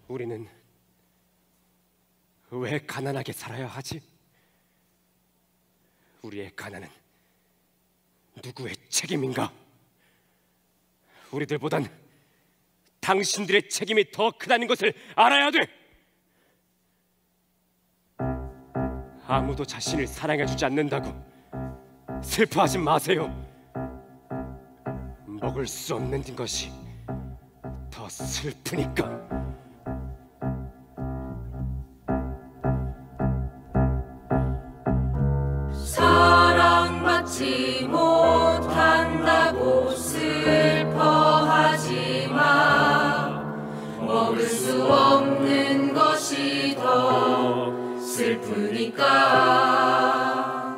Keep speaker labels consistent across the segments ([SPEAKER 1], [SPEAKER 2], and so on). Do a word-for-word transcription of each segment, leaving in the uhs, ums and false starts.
[SPEAKER 1] 우리는 왜 가난하게 살아야 하지? 우리의 가난은 누구의 책임인가? 우리들보단 당신들의 책임이 더 크다는 것을 알아야 돼. 아무도 자신을 사랑해주지 않는다고 슬퍼하지 마세요. 먹을 수 없는 것이 더 슬프니까.
[SPEAKER 2] 사랑받지 못한다고 슬퍼하지 마. 먹을 수 없는 것이 더 슬프니까.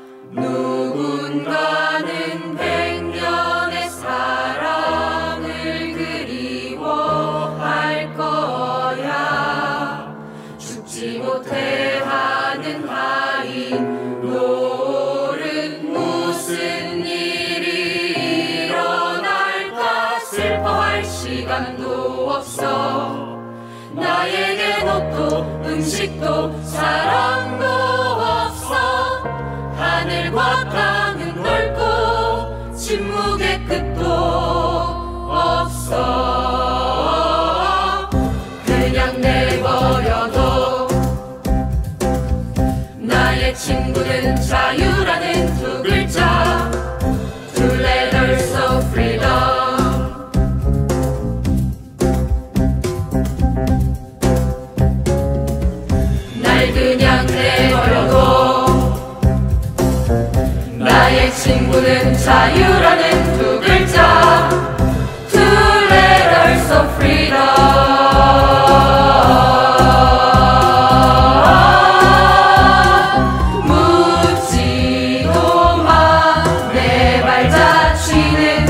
[SPEAKER 2] 누군가는 백년의 사랑을 그리워할 거야. 죽지 못해 하는 하인 노릇 무슨 일이 일어날까. 슬퍼할 시간도 없어. 나에겐 옷도 음식도 사랑도 없어. 하늘과 땅은 넓고 침묵의 끝도 없어. 그냥 내버려둬. 나의 친구는 자유라는 두 글자. Two letters of freedom. 그냥 내버려둬. 나의 친구는 자유라는 두 글자. Two letters of freedom. 묻지도 마. 내 발자취는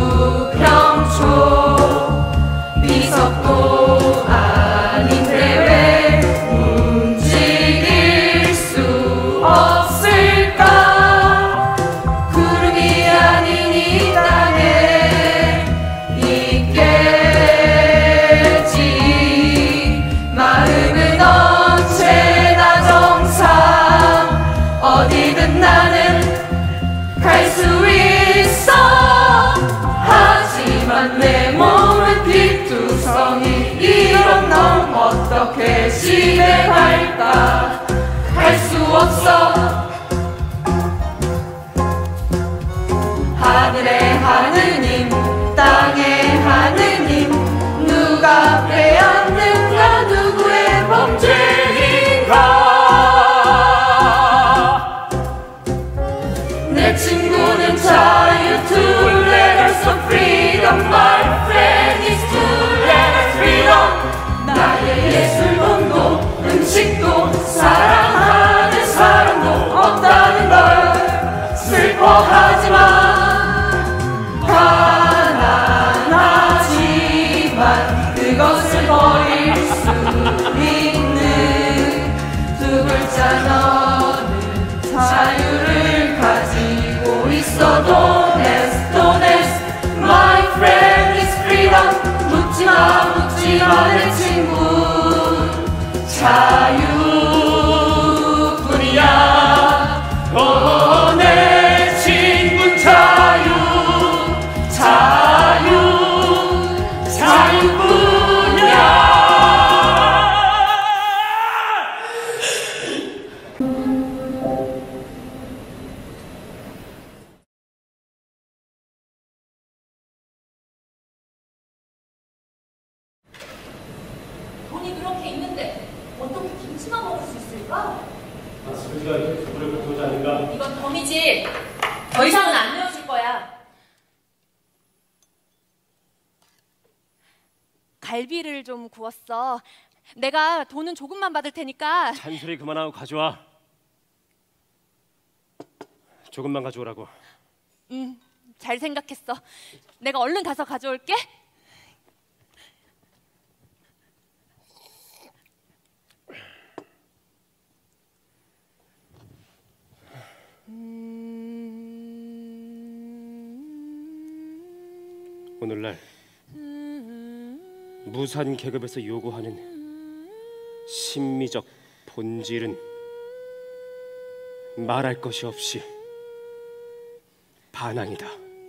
[SPEAKER 2] 부평초. 비석도 아닌데 왜 없을까. 구름이 아닌 이 땅에 있겠지. 마음은 언제나 정상. 어디든 나는 갈 수 있어. 하지만 내 몸은 피투성이. 이런 넌 어떻게 집에 갈까. 갈 수 없어. 하늘의 하느님 땅의 하느님. 누가 빼앗는가. 누구의 범죄인가. 내 친구는 자유. Two letters of freedom. My friend is two letters freedom. 나의 예술본도 음식도 사랑하는 사람도 없다는 걸 슬퍼하지마. 가난하지만 그것을 버릴 수 있는 두 글자. 너는 자유를 가지고 있어. Don't ask, don't ask. My friend is freedom. 묻지마 묻지마 내 친구. 자유뿐이야. 오, 내 친구는 자유. 자유 자유뿐이야.
[SPEAKER 3] 돈이 그렇게 있는데 어떻게 김치만 먹을 수 있을까?
[SPEAKER 1] 아스베이가 이렇게 불을 붙어오지 않는가?
[SPEAKER 3] 이건 덤이지. 더 이상은 안 내어줄 거야. 갈비를 좀 구웠어. 내가 돈은 조금만 받을 테니까.
[SPEAKER 1] 잔소리 그만하고 가져와. 조금만 가져오라고.
[SPEAKER 3] 응, 잘 생각했어. 내가 얼른 가서 가져올게.
[SPEAKER 1] 오늘날 무산 계급에서 요구하는 심미적 본질은 말할 것이 없이 반항이다.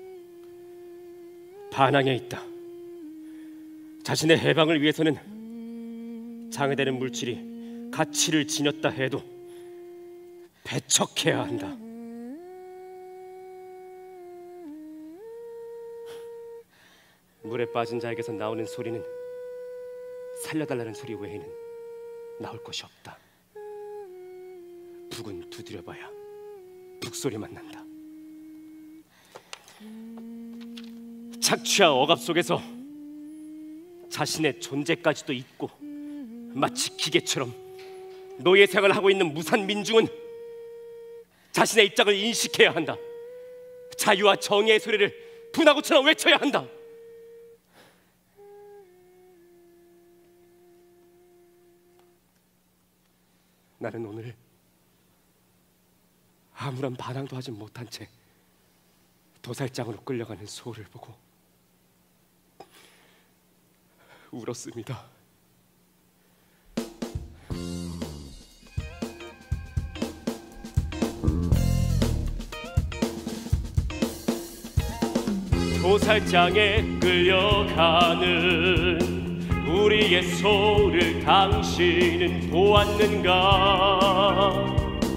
[SPEAKER 1] 반항에 있다. 자신의 해방을 위해서는 장애되는 물질이 가치를 지녔다 해도 배척해야 한다. 물에 빠진 자에게서 나오는 소리는 살려달라는 소리 외에는 나올 것이 없다. 북은 두드려봐야 북소리만 난다. 착취와 억압 속에서 자신의 존재까지도 잊고 마치 기계처럼 노예 생활을 하고 있는 무산 민중은 자신의 입장을 인식해야 한다. 자유와 정의의 소리를 분하고처럼 외쳐야 한다. 나는 오늘 아무런 반항도 하지 못한 채 도살장으로 끌려가는 소를 보고 울었습니다. 도살장에 끌려가는 우리의 소를 당신은 보았는가?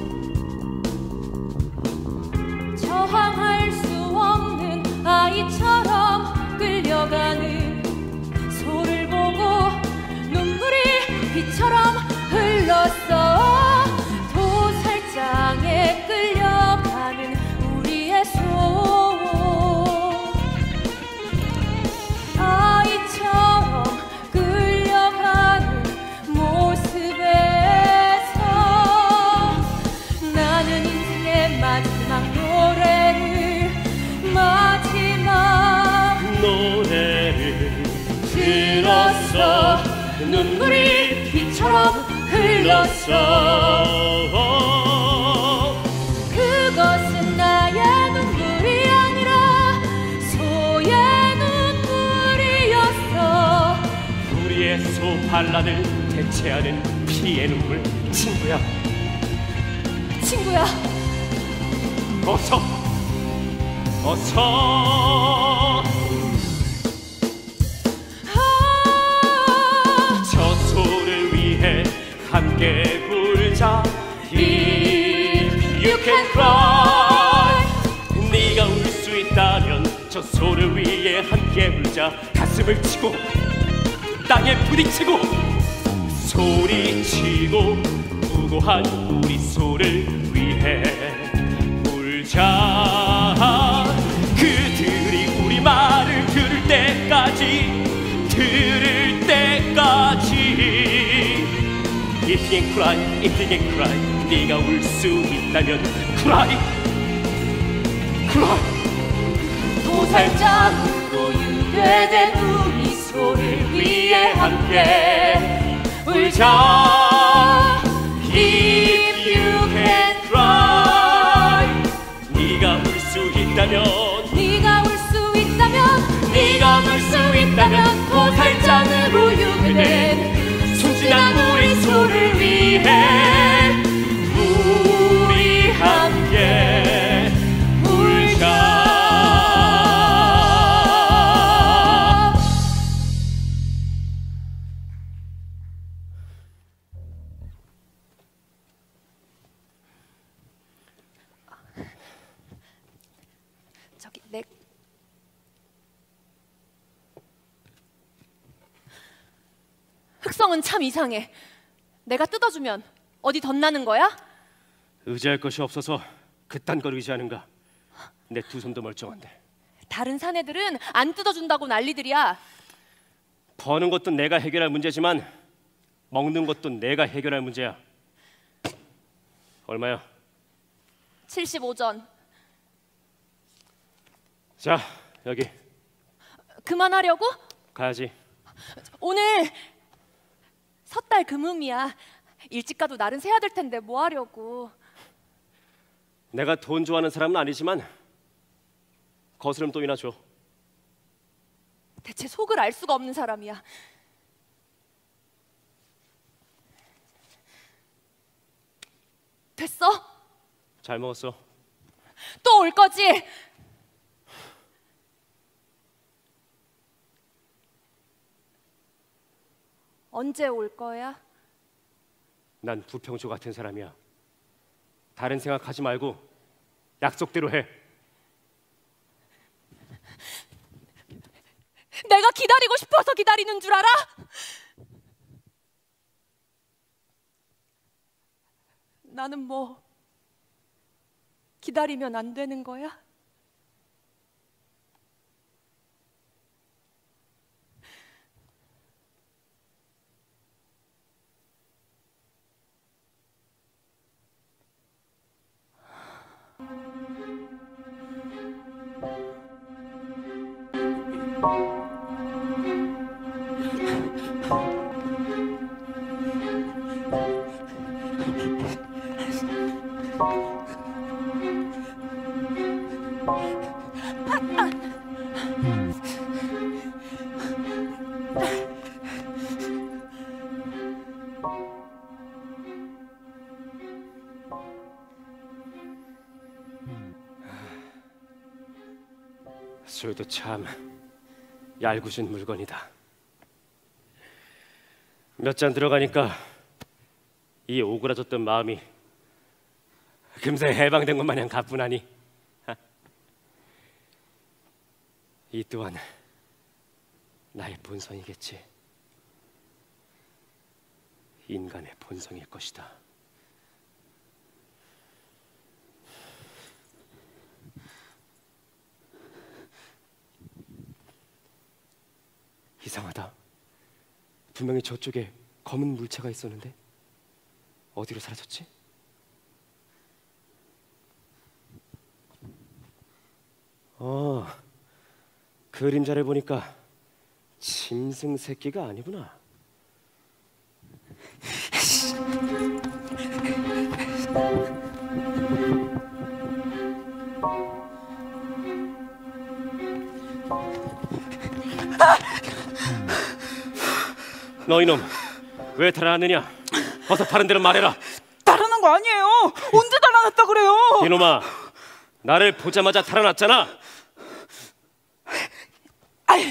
[SPEAKER 2] 저항할 수 없는 아이처럼 끌려가는 소를 보고 눈물이 비처럼 흘렀어. 도살장에 끌려가는 우리의 소, 아이처럼 끌려가는 모습에서 나는 인생의 마지막 노래를 마지막
[SPEAKER 1] 노래를
[SPEAKER 2] 들었어. 눈물이 비처럼 흘렀어. 그것은 나의 눈물이 아니라 소의 눈물이었어.
[SPEAKER 1] 우리의 소 반란을 대체하는 피의 눈물. 친구야,
[SPEAKER 2] 친구야,
[SPEAKER 1] 어서 어서 저 소를 위해 함께 불자. If you can cry, 네가 울 수 있다면 저 소를 위해 함께 울자. 가슴을 치고 땅에 부딪히고 소리치고 무고한 우리 소를 위해 울자. 그들이 우리 말을 들을 때까지 들을 때까지. If you can cry, if you can cry, 네가 울 수 있다면 cry, cry.
[SPEAKER 2] 도살장으로 유괴된 우리 소를 위해 함께 울자. If you can cry,
[SPEAKER 1] 네가 울 수 있다면,
[SPEAKER 2] 네가 울 수 있다면, 네가 울 수 있다면 도살장으로 유괴된 순진한 우리 소를 위해 우리 함께 울자.
[SPEAKER 3] 저기 내 흑성은 참 이상해. 내가 뜯어주면 어디 덧나는 거야?
[SPEAKER 1] 의지할 것이 없어서 그딴 걸 의지하는가? 내 두 손도 멀쩡한데.
[SPEAKER 3] 다른 사내들은 안 뜯어준다고 난리들이야.
[SPEAKER 1] 버는 것도 내가 해결할 문제지만 먹는 것도 내가 해결할 문제야. 얼마야?
[SPEAKER 3] 칠십오 전.
[SPEAKER 1] 자, 여기
[SPEAKER 3] 그만하려고?
[SPEAKER 1] 가야지.
[SPEAKER 3] 오늘 섣달 금음이야. 일찍 가도 날은 새야 될 텐데 뭐 하려고.
[SPEAKER 1] 내가 돈 좋아하는 사람은 아니지만 거스름 돈이나 줘.
[SPEAKER 3] 대체 속을 알 수가 없는 사람이야.
[SPEAKER 1] 잘 먹었어.
[SPEAKER 3] 또 올 거지? 언제 올 거야?
[SPEAKER 1] 난 부평초 같은 사람이야. 다른 생각하지 말고 약속대로 해.
[SPEAKER 3] 내가 기다리고 싶어서 기다리는 줄 알아? 나는 뭐 기다리면 안 되는 거야?
[SPEAKER 1] 술도 참 얄궂은 물건이다. 몇 잔 들어가니까 이 오그라졌던 마음이 금세 해방된 것 마냥 가뿐하니 이 또한 나의 본성이겠지. 인간의 본성일 것이다. 이상하다. 분명히 저쪽에 검은 물체가 있었는데 어디로 사라졌지? 어, 그림자를 보니까 짐승 새끼가 아니구나. 너 이놈 왜 달아났느냐? 어서 다른 데로 말해라.
[SPEAKER 4] 달아난 거 아니에요. 언제 달아났다 그래요?
[SPEAKER 1] 이놈아, 나를 보자마자 달아났잖아.
[SPEAKER 4] 아이,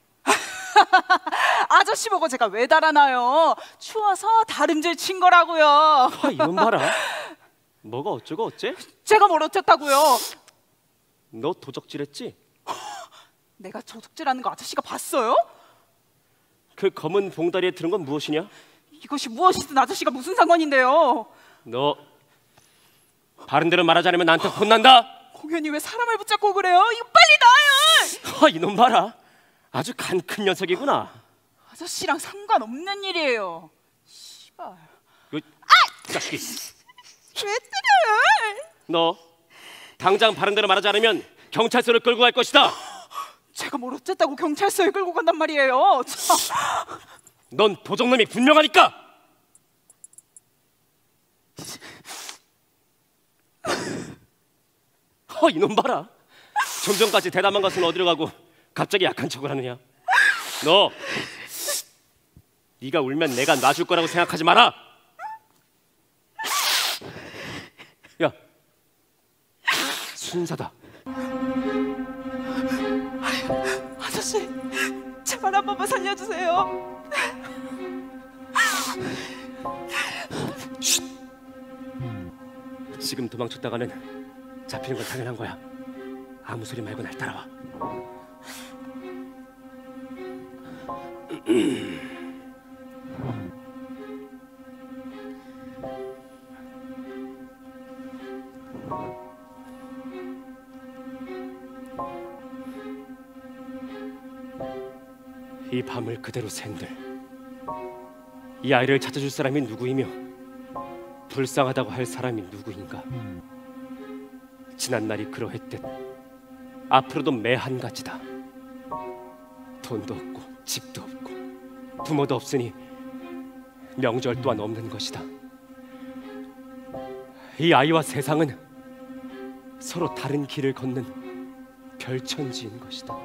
[SPEAKER 4] 아저씨 보고 제가 왜 달아나요? 추워서 다림질 친 거라고요.
[SPEAKER 1] 아, 이놈 봐라. 뭐가 어쩌고 어째?
[SPEAKER 4] 제가 뭘 어쨌다고요?
[SPEAKER 1] 너 도적질했지?
[SPEAKER 4] 내가 도둑질하는 거 아저씨가 봤어요?
[SPEAKER 1] 그 검은 봉다리에 들은 건 무엇이냐?
[SPEAKER 4] 이것이 무엇이든 아저씨가 무슨 상관인데요?
[SPEAKER 1] 너 바른 대로 말하지 않으면 나한테 혼난다.
[SPEAKER 4] 공연이 왜 사람을 붙잡고 그래요? 이거 빨리 놔요!
[SPEAKER 1] 아, 이놈 봐라. 아주 간 큰 녀석이구나.
[SPEAKER 4] 아저씨랑 상관없는 일이에요. 씨발.
[SPEAKER 1] 요, 자식이.
[SPEAKER 4] 왜 때려요?
[SPEAKER 1] 너 당장 바른 대로 말하지 않으면 경찰서를 끌고 갈 것이다.
[SPEAKER 4] 제가 뭘 어쨌다고 경찰서에 끌고 간단 말이에요. 참.
[SPEAKER 1] 넌 도적놈이 분명하니까. 어, 이놈 봐라. 좀 전까지 대담한 것은 어디로 가고 갑자기 약한 척을 하느냐. 너 네가 울면 내가 놔줄 거라고 생각하지 마라. 야, 순사다.
[SPEAKER 4] 아저씨, 제발 한 번만 살려주세요.
[SPEAKER 1] 지금 도망쳤다가는 잡히는 건 당연한 거야. 아무 소리 말고 날 따라와. 이 밤을 그대로 샌들 이 아이를 찾아줄 사람이 누구이며 불쌍하다고 할 사람이 누구인가. 지난날이 그러했듯 앞으로도 매한가지다. 돈도 없고 집도 없고 부모도 없으니 명절 또한 없는 것이다. 이 아이와 세상은 서로 다른 길을 걷는 별천지인 것이다.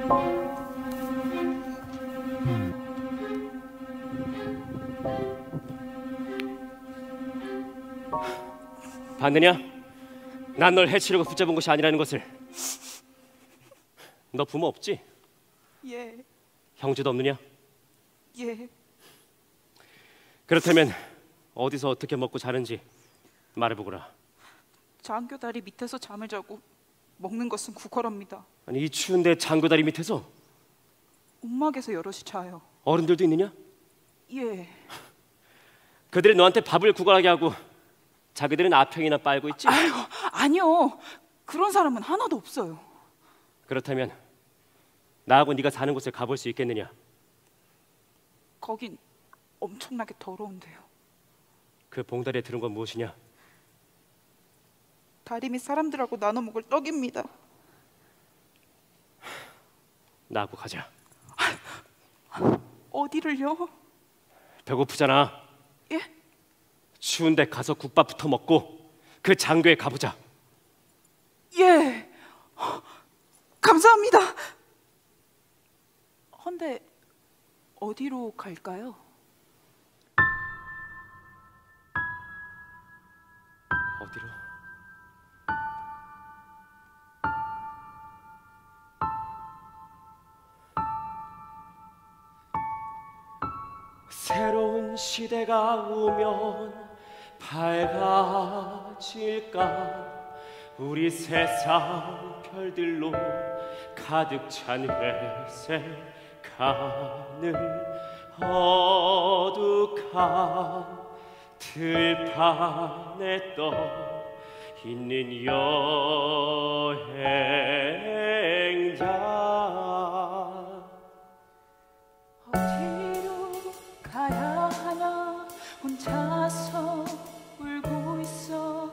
[SPEAKER 1] 봤느냐? 난 널 해치려고 붙잡은 것이 아니라는 것을. 너 부모 없지?
[SPEAKER 4] 예,
[SPEAKER 1] 형제도 없느냐?
[SPEAKER 4] 예.
[SPEAKER 1] 그렇다면 어디서 어떻게 먹고 자는지 말해보거라.
[SPEAKER 4] 장교 다리 밑에서 잠을 자고 먹는 것은 구걸합니다.
[SPEAKER 1] 아니, 이 추운데 장교다리 밑에서?
[SPEAKER 4] 움막에서 여럿이 자요.
[SPEAKER 1] 어른들도 있느냐?
[SPEAKER 4] 예.
[SPEAKER 1] 그들이 너한테 밥을 구걸하게 하고 자기들은 아평이나 빨고 있지?
[SPEAKER 4] 아이고, 아니요. 그런 사람은 하나도 없어요.
[SPEAKER 1] 그렇다면 나하고 네가 사는 곳에 가볼 수 있겠느냐?
[SPEAKER 4] 거긴 엄청나게 더러운데요.
[SPEAKER 1] 그 봉다리에 들은 건 무엇이냐?
[SPEAKER 4] 다리 밑 사람들하고 나눠 먹을 떡입니다.
[SPEAKER 1] 나하고 가자.
[SPEAKER 4] 어디를요?
[SPEAKER 1] 배고프잖아.
[SPEAKER 4] 예?
[SPEAKER 1] 추운데 가서 국밥부터 먹고 그 장교에 가보자.
[SPEAKER 4] 예. 감사합니다. 헌데 어디로 갈까요?
[SPEAKER 1] 어디로? 새로운 시대가 오면 밝아질까? 우리 세상 별들로 가득 찬 회색 하늘, 어둑한 들판에 떠 있는 여행자.
[SPEAKER 2] 어디로 가야 하나 혼자서 울고 있어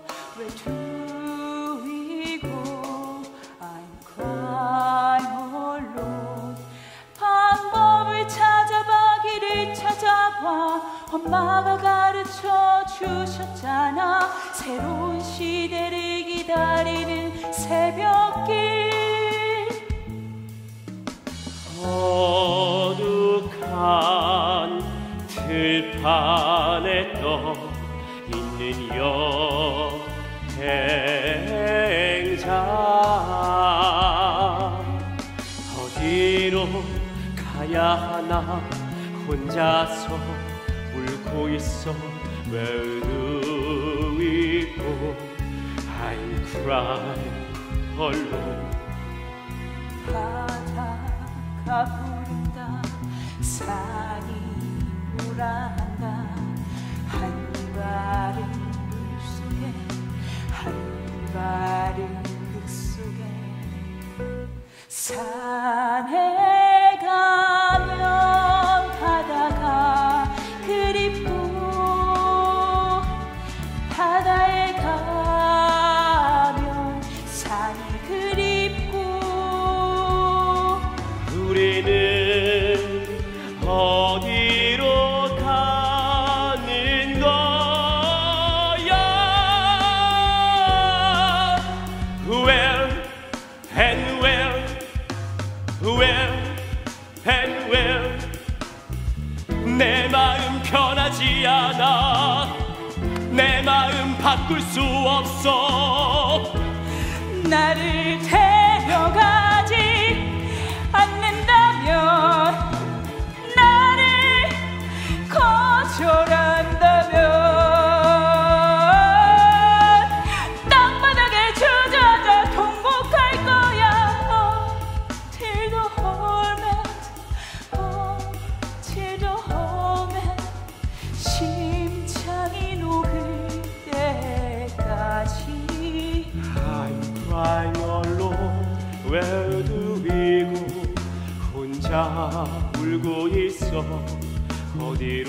[SPEAKER 2] 외투이고 I'm crying alone. 방법을 찾아봐 길을 찾아봐 엄마가 가르쳐 주셨잖아. 새로운 시대를 기다리는 새벽길.
[SPEAKER 1] 어둑한 들판에 떠 있는 여행자. 어디로 가야 하나 혼자서 울고 있어 외로이고 I'm crying alone.
[SPEAKER 2] 바다가 부른다 산이 오란다 한 발은 물속에 한 발은 흙속에. 산에 가면 바다가 그립고 바다에 가면 산이 그립고.
[SPEAKER 1] 우리는 어디로 가는 거야? Where and where, where and where. 내 마음 변하지 않아. 내 마음 바꿀 수 없어.
[SPEAKER 2] 나를 데려가지 않는다면 나를 거절한다면 땅바닥에 주저앉아 통곡할 거야. Till the whole man, till the whole man. 심장이 녹을 때까지.
[SPEAKER 1] I'm crying alone. 외두이고 혼자 울고 있어. 어디로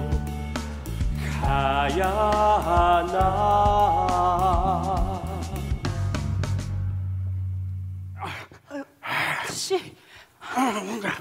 [SPEAKER 1] 가야 하나?
[SPEAKER 4] 아저씨.
[SPEAKER 5] 뭔가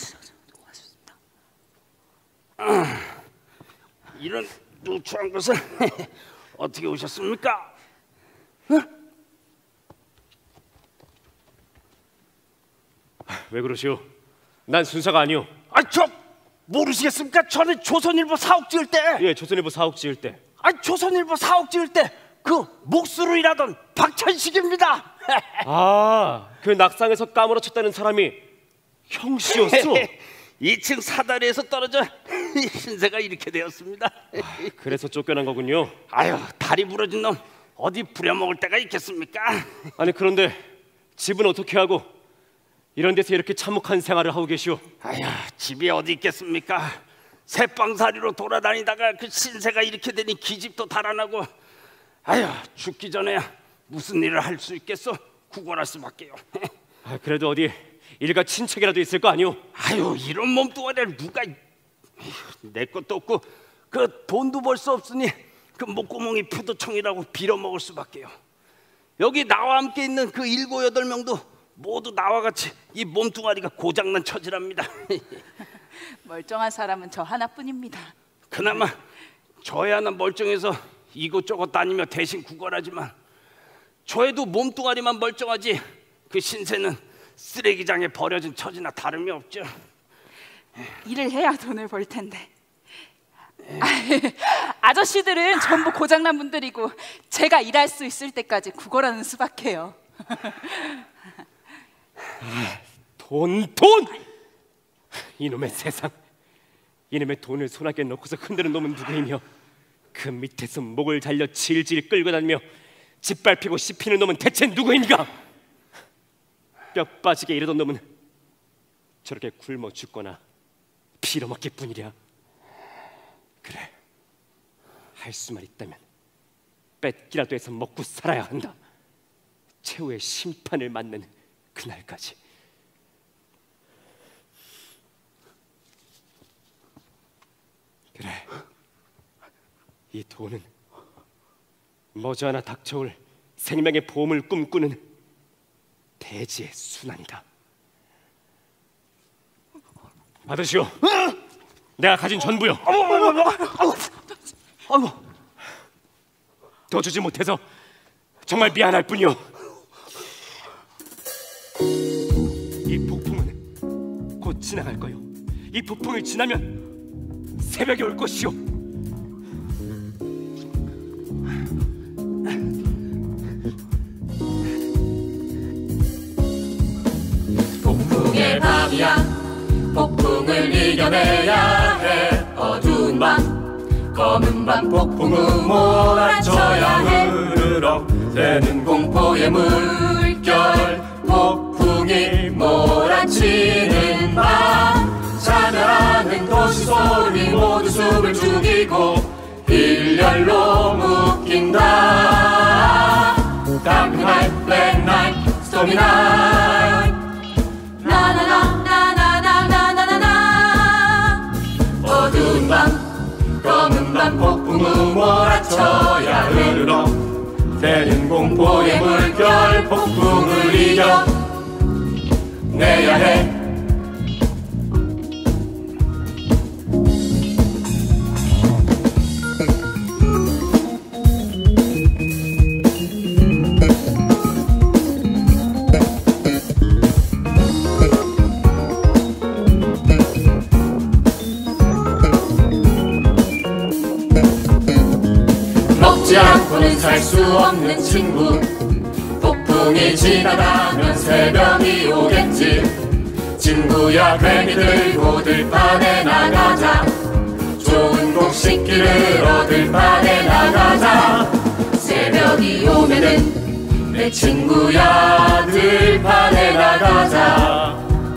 [SPEAKER 5] 이런 누추한 곳에 어떻게 오셨습니까? 어?
[SPEAKER 1] 왜 그러시오? 난 순사가 아니오.
[SPEAKER 5] 아, 저 모르시겠습니까? 저는 조선일보 사옥 지을 때,
[SPEAKER 1] 예, 조선일보 사옥 지을 때.
[SPEAKER 5] 아, 조선일보 사옥 지을 때 그 목수로 일하던 박찬식입니다.
[SPEAKER 1] 아, 그 낙상에서 까무러쳤다는 사람이 형씨였어.
[SPEAKER 5] 이 층 사다리에서 떨어져 신세가 이렇게 되었습니다.
[SPEAKER 1] 그래서 쫓겨난 거군요.
[SPEAKER 5] 아유, 다리 부러진 놈 어디 부려먹을 데가 있겠습니까?
[SPEAKER 1] 아니 그런데 집은 어떻게 하고 이런 데서 이렇게 참혹한 생활을 하고 계시오?
[SPEAKER 5] 아휴, 집이 어디 있겠습니까? 새빵살이로 돌아다니다가 그 신세가 이렇게 되니 기집도 달아나고, 아휴, 죽기 전에야 무슨 일을 할 수 있겠어? 구걸할 수밖에요.
[SPEAKER 1] 아, 그래도 어디 일가 친척이라도 있을 거 아니오?
[SPEAKER 5] 아유, 이런 몸뚱아리를 누가, 내 것도 없고 그 돈도 벌 수 없으니 그 목구멍이 표도청이라고 빌어먹을 수밖에요. 여기 나와 함께 있는 그 일곱 여덟 명도 모두 나와 같이 이 몸뚱아리가 고장난 처지랍니다.
[SPEAKER 4] 멀쩡한 사람은 저 하나뿐입니다.
[SPEAKER 5] 그나마 저야 하나 멀쩡해서 이곳저곳 다니며 대신 구걸하지만, 저애도 몸뚱아리만 멀쩡하지 그 신세는 쓰레기장에 버려진 처지나 다름이 없죠.
[SPEAKER 4] 일을 해야 돈을 벌 텐데. 아저씨들은 전부 고장난 분들이고 제가 일할 수 있을 때까지 구걸하는 수밖에요.
[SPEAKER 1] 돈, 돈! 이놈의 세상, 이놈의 돈을 손아귀에 넣고서 흔드는 놈은 누구이며 그 밑에서 목을 잘려 질질 끌고 다니며 짓밟히고 씹히는 놈은 대체 누구인가? 뼈 빠지게 이러던 놈은 저렇게 굶어 죽거나 빌어먹기 뿐이랴. 그래, 할 수만 있다면 뺏기라도 해서 먹고 살아야 한다. 최후의 심판을 맞는 그날까지. 그래, 이 돈은 머지않아 닥쳐올 생명의 보험을 꿈꾸는 대지의 순환이다. 받으시오. 내가 가진 전부요. 더 주지 못해서 정말 미안할 뿐이요. 이 폭풍은 곧 지나갈 거요. 이 폭풍이 지나면 새벽이 올 것이요.
[SPEAKER 2] 폭풍의 밤이야, 폭풍을 이겨내야 해. 어두운 밤, 검은 밤, 폭풍우 몰아쳐야 해.
[SPEAKER 1] 흐르러
[SPEAKER 2] 새는 공포의 물결, 폭풍이 몰아치는 밤. 자멸하는 도시 소름이 모두 숨을 죽이고 일렬로 묶인다. Dark night, black night, stormy night. 나나나나나나나나나. 어두운 밤, 검은 밤, 폭풍우 몰아쳐야 흐르러 새는 공포의 물결, 폭풍을 이겨 내야 해. 먹지 않고는 살 수 없는 친구. 폭풍이 지나가면 새벽이 오겠지. 친구야, 괜히 들고 들판에 나가자. 좋은 곡식기를 얻을 판에 나가자. 새벽이 오면은 내 친구야, 들판에 나가자.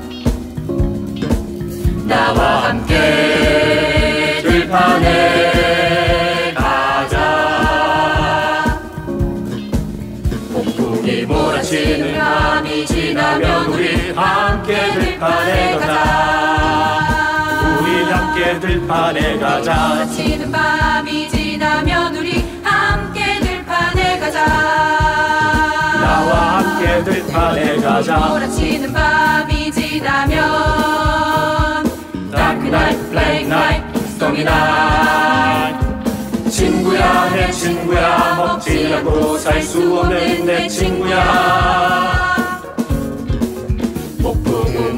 [SPEAKER 2] 나와 함께 들판에 몰아치는 밤이 지나면 우리 함께 들판에 가자.
[SPEAKER 1] 우리 함께 들판에 가자.
[SPEAKER 2] 몰아치는 밤이 지나면 우리 함께 들판에 가자.
[SPEAKER 1] 나와 함께 들판에 가자.
[SPEAKER 2] 몰아치는 밤이 지나면 Dark night, black night, stormy night. 친구야, 내 친구야, 먹지 않고 살 수 없는 내 친구야. 폭풍우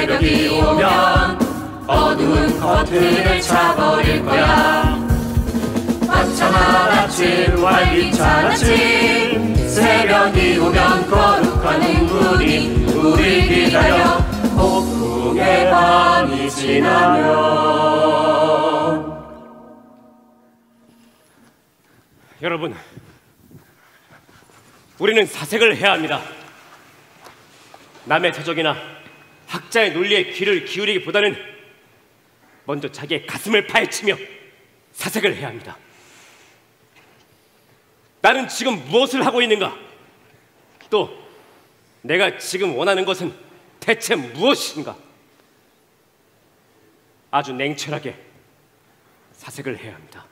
[SPEAKER 2] 새벽이 오면 어두운 커튼을 차버릴 거야. 화창한 아침 활기찬 아침 새벽이 오면 거룩한 흥분이 우리 기다려 폭풍의 밤이 지나면.
[SPEAKER 1] 여러분, 우리는 사색을 해야 합니다. 남의 저적이나 학자의 논리에 귀를 기울이기보다는 먼저 자기의 가슴을 파헤치며 사색을 해야 합니다. 나는 지금 무엇을 하고 있는가? 또 내가 지금 원하는 것은 대체 무엇인가? 아주 냉철하게 사색을 해야 합니다.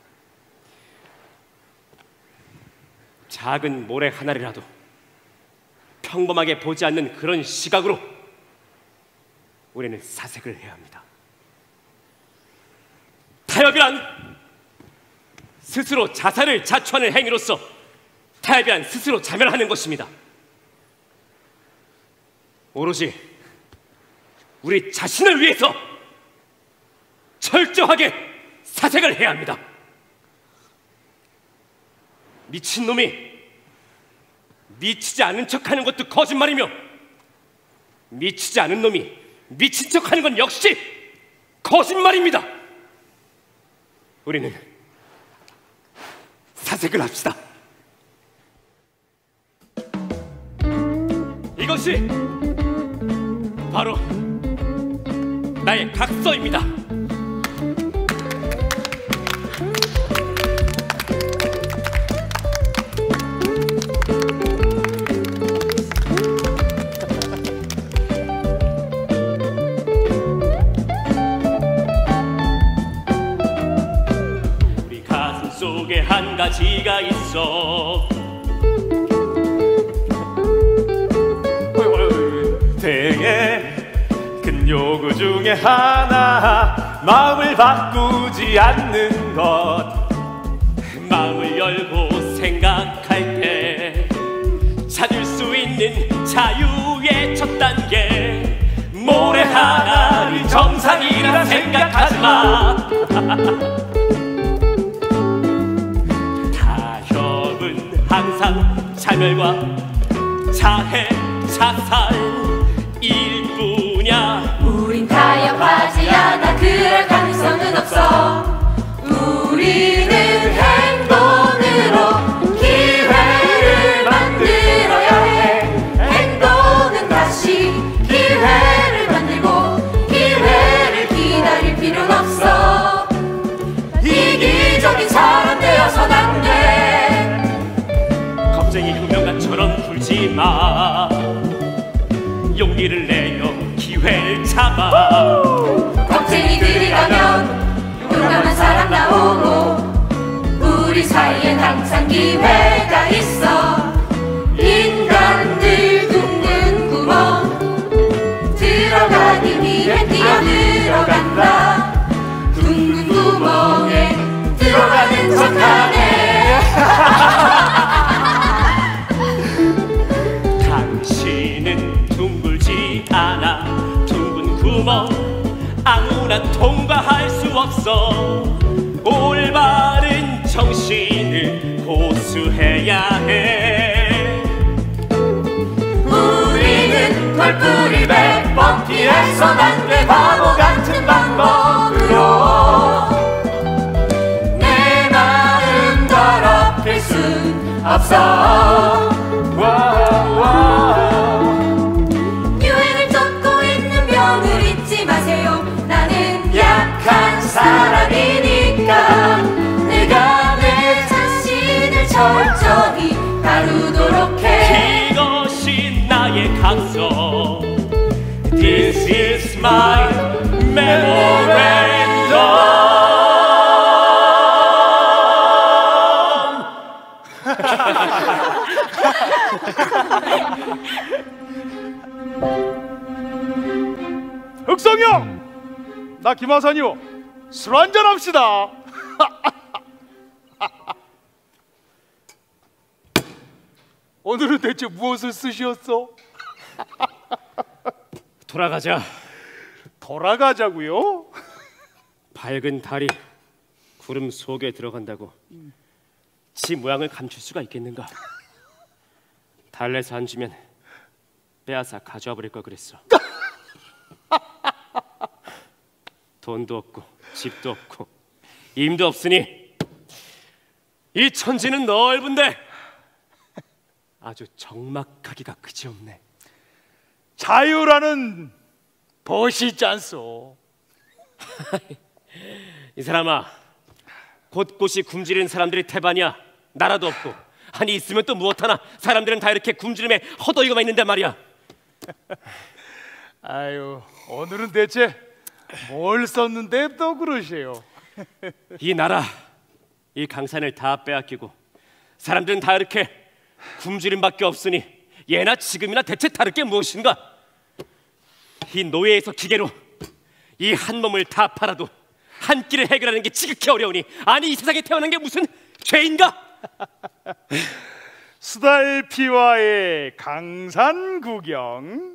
[SPEAKER 1] 작은 모래 하나라도 평범하게 보지 않는 그런 시각으로 우리는 사색을 해야 합니다. 타협이란 스스로 자살을 자초하는 행위로서 타협이란 스스로 자멸하는 것입니다. 오로지 우리 자신을 위해서 철저하게 사색을 해야 합니다. 미친놈이 미치지 않은 척하는 것도 거짓말이며 미치지 않은 놈이 미친 척하는 건 역시 거짓말입니다. 우리는 사색을 합시다. 이것이 바로 나의 각서입니다. 우리 가슴 속에 한 가지가 있어.
[SPEAKER 2] 대의 큰 요구 중에 하나, 마음을 바꾸지 않는 것.
[SPEAKER 1] 마음을 열고 생각할 때 찾을 수 있는 자유의 첫 단계. 모래 하나를 정상이라 생각하지 마. 타협은 항상 자멸과 자해, 자살일 뿐이야.
[SPEAKER 2] 우린 타협하지 않아. 그럴 가능성은 없어. 우리는 행동으로 기회를 만들어야 해. 행동은 다시 기회를 만들고 기회를 기다릴 필요는 없어. 이기적인 사람 되어선 안 돼.
[SPEAKER 1] 겁쟁이 혁명가처럼 굴지 마. 용기를 내어 기회를 잡아.
[SPEAKER 2] 겁쟁이들이 가면 용감한 사람 나오고 우리 사이엔 항상 기회가 있어. 인간들 둥근 구멍 들어가기 위해 뛰어들어간다. 둥근 구멍에 들어가는 척하네.
[SPEAKER 1] 당신은 둥글지 않아. 둥근 구멍 아무나 통과할 수 없어. 올바른 정신을 고수해야 해.
[SPEAKER 2] 우리는 돌뿌리 백 번 피해선 안 돼. 바보 같은 방법으로 내 마음 더럽힐 순 없어. 유행을 쫓고 있는 병을 잊지 마세요. 나는 약한 사람이니까 내가 내 자신을 철저히 다루도록 해.
[SPEAKER 1] 이것이 나의 각서. This is my memorandum.
[SPEAKER 6] 흑성이 형! 나 김하산이요. 술 한잔 합시다. 오늘은 대체 무엇을 쓰시었어?
[SPEAKER 1] 돌아가자.
[SPEAKER 6] 돌아가자고요?
[SPEAKER 1] 밝은 달이 구름 속에 들어간다고 지 모양을 감출 수가 있겠는가? 달래서 안 주면 빼앗아 가져와 버릴 걸 그랬어. 돈도 없고 집도 없고 임도 없으니 이 천지는 넓은데 아주 적막하기가 그지없네.
[SPEAKER 6] 자유라는 벗이 있지 않소.
[SPEAKER 1] 이 사람아, 곳곳이 굶주리는 사람들이 태반이야. 나라도 없고. 아니 있으면 또 무엇하나. 사람들은 다 이렇게 굶주림에 허덕이고만 있는데 말이야.
[SPEAKER 6] 아유, 오늘은 대체 뭘 썼는데 또 그러세요?
[SPEAKER 1] 이 나라, 이 강산을 다 빼앗기고 사람들은 다 이렇게 굶주림밖에 없으니 예나 지금이나 대체 다를 게 무엇인가? 이 노예에서 기계로 이 한 몸을 다 팔아도 한 끼를 해결하는 게 지극히 어려우니 아니 이 세상에 태어난 게 무슨 죄인가?
[SPEAKER 6] 수달피와의 강산 구경.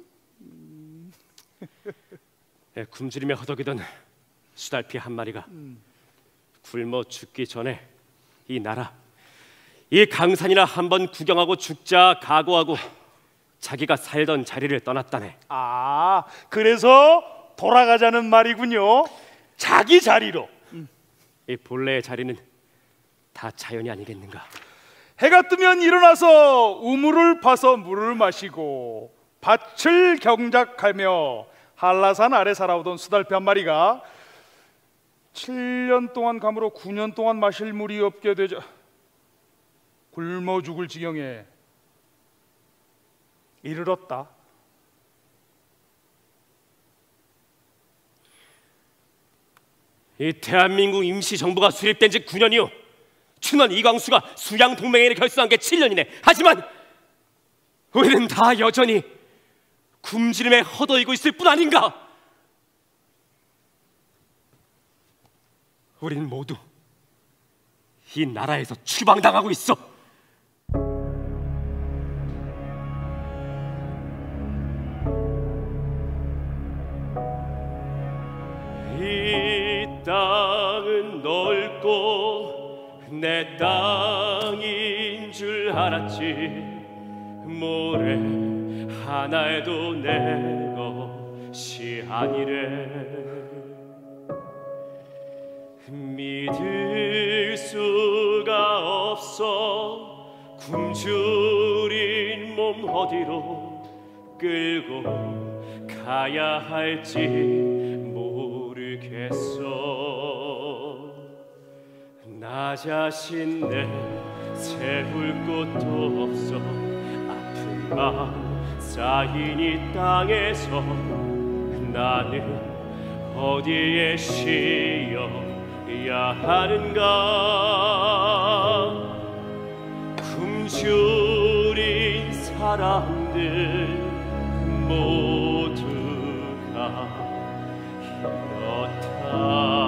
[SPEAKER 1] 예, 굶주림에 허덕이던 수달피 한 마리가 굶어 죽기 전에 이 나라, 이 강산이나 한번 구경하고 죽자 각오하고 자기가 살던 자리를 떠났다네.
[SPEAKER 6] 아, 그래서 돌아가자는 말이군요. 자기 자리로.
[SPEAKER 1] 이 본래의 자리는 다 자연이 아니겠는가?
[SPEAKER 6] 해가 뜨면 일어나서 우물을 파서 물을 마시고 밭을 경작하며 한라산 아래 살아오던 수달피 한 마리가 칠 년 동안 감으로 구 년 동안 마실 물이 없게 되자 굶어 죽을 지경에 이르렀다.
[SPEAKER 1] 이 대한민국 임시정부가 수립된 지 구 년이요. 춘원 이광수가 수양동맹회를 결성한 게 칠 년이네. 하지만 우리는 다 여전히 굶주림에 허덕이고 있을 뿐 아닌가? 우린 모두 이 나라에서 추방당하고 있어. 이 땅은 넓고 내 땅인 줄 알았지. 모래 하나에도 내 것이 아니래. 믿을 수가 없어 굶주린 몸 어디로 끌고 가야 할지 모르겠어. 나 자신 내 세울 곳도 없어. 아픈 마음 쌓인 이 땅에서 나는 어디에 쉬어야 하는가. 굶주린 사람들 모두가 이렇다.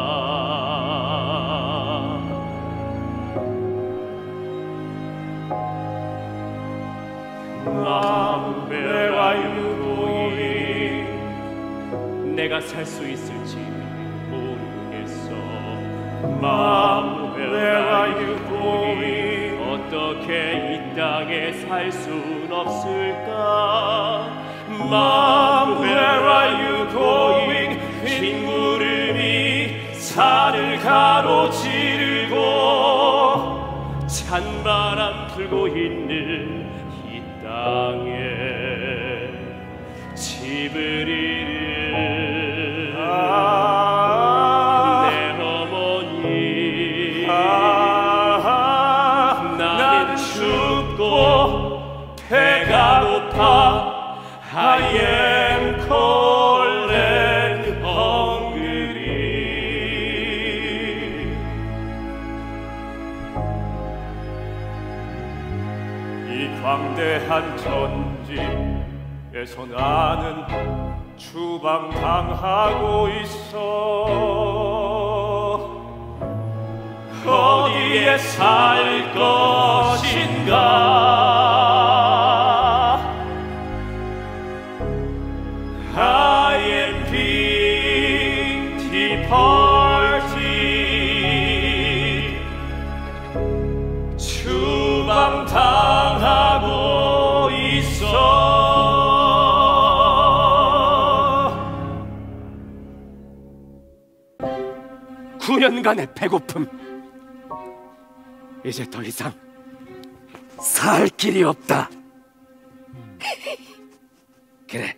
[SPEAKER 1] 마음에와 유고이 내가 살 수 있을지 모르겠어. 마음에와 유고이 어떻게 이 땅에 살 순 없을까. 마음에와 유고이 흰 구름이 산을 가로지르고 찬바람 불고 있는 이 땅에 집을 잃은 아, 내 어머니 아, 나는 춥고 배가 고파. I am cold and hungry.
[SPEAKER 2] 이 광대한 천지에서 나는 추방당하고 있어. 어디에 살 것인가. I am
[SPEAKER 1] 벌집 추방당하고 있어. 구 년간의 배고픔, 이제 더 이상 살 길이 없다. 그래,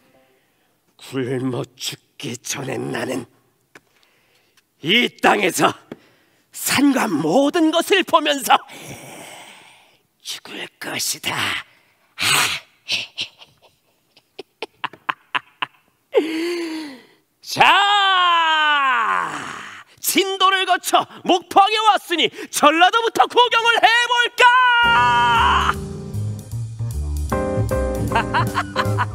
[SPEAKER 1] 굶어 죽기 전에 나는 이 땅에서 산과 모든 것을 보면서 죽을 것이다. 자, 진도를 거쳐 목포항에 왔으니 전라도부터 구경을 해볼까?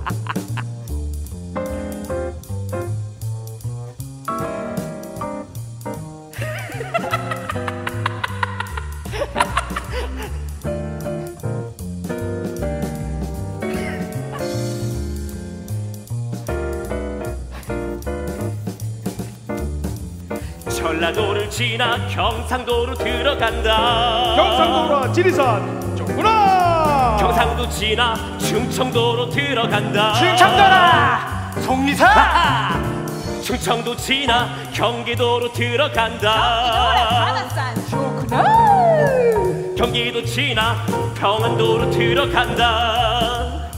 [SPEAKER 1] 전라도를 지나 경상도로 들어간다.
[SPEAKER 6] 경상도라 지리산 정문아.
[SPEAKER 1] 경상도 지나 충청도로 들어간다.
[SPEAKER 6] 충청도라 송리산.
[SPEAKER 1] 충청도 지나 경기도로 들어간다.
[SPEAKER 4] 좋구나.
[SPEAKER 1] 경기도 지나 평안도로 들어간다.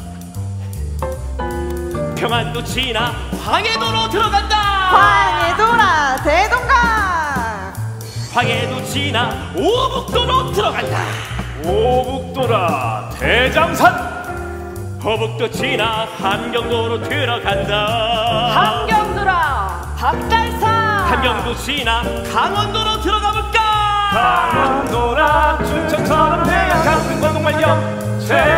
[SPEAKER 1] 평안도 지나 황해도로 들어간다.
[SPEAKER 7] 황해도라 대동강.
[SPEAKER 1] 황해도 지나 오북도로 들어간다.
[SPEAKER 6] 오북도라 대장산.
[SPEAKER 1] 호북도 지나 함경도로 들어간다.
[SPEAKER 4] 함경도라 박달산.
[SPEAKER 1] 함경도 지나 강원도로 들어가볼까?
[SPEAKER 6] 강원도라 춘천처럼 해양강 등광동말령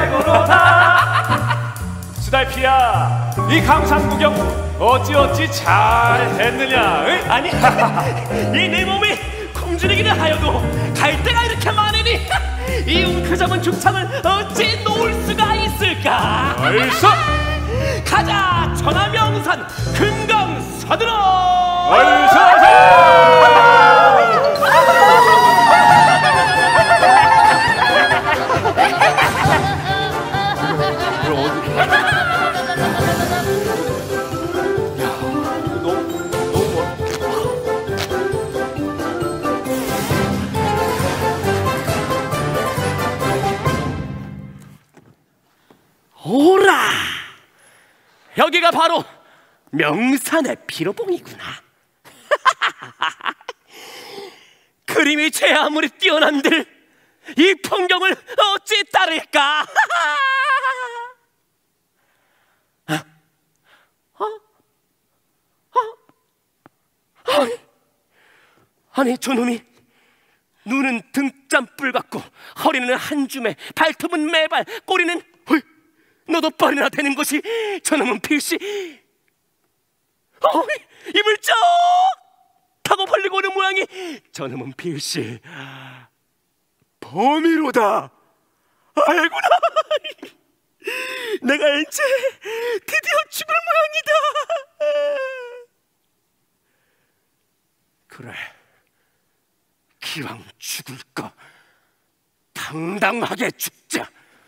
[SPEAKER 6] 최고로다. 수달피야, 이 강산 구경 어찌어찌 잘 했느냐? 응?
[SPEAKER 1] 아니, 이 내 몸이 굶주리기는 하여도 갈 데가 이렇게 많으니 이 웅크정은 죽창을 어찌 놓을 수가 있을까?
[SPEAKER 6] 얼쑤!
[SPEAKER 1] 가자! 천하명산 금강산으로!
[SPEAKER 6] 얼쑤!
[SPEAKER 1] 오라! 여기가 바로 명산의 피로봉이구나. 그림이 제 아무리 뛰어난들 이 풍경을 어찌 따를까? 어? 어? 어? 아니, 아니 저놈이 눈은 등잔불 같고 허리는 한 줌에 발톱은 매발 꼬리는 헐, 너도 뻘이나 되는 것이 저놈은 필시 어, 입을 쩍 타고 벌리고 오는 모양이 저놈은 필시 범이로다. 알구나. 내가 이제 드디어 죽을 모양이다. 그래, 기왕 죽을 거 당당하게 죽자.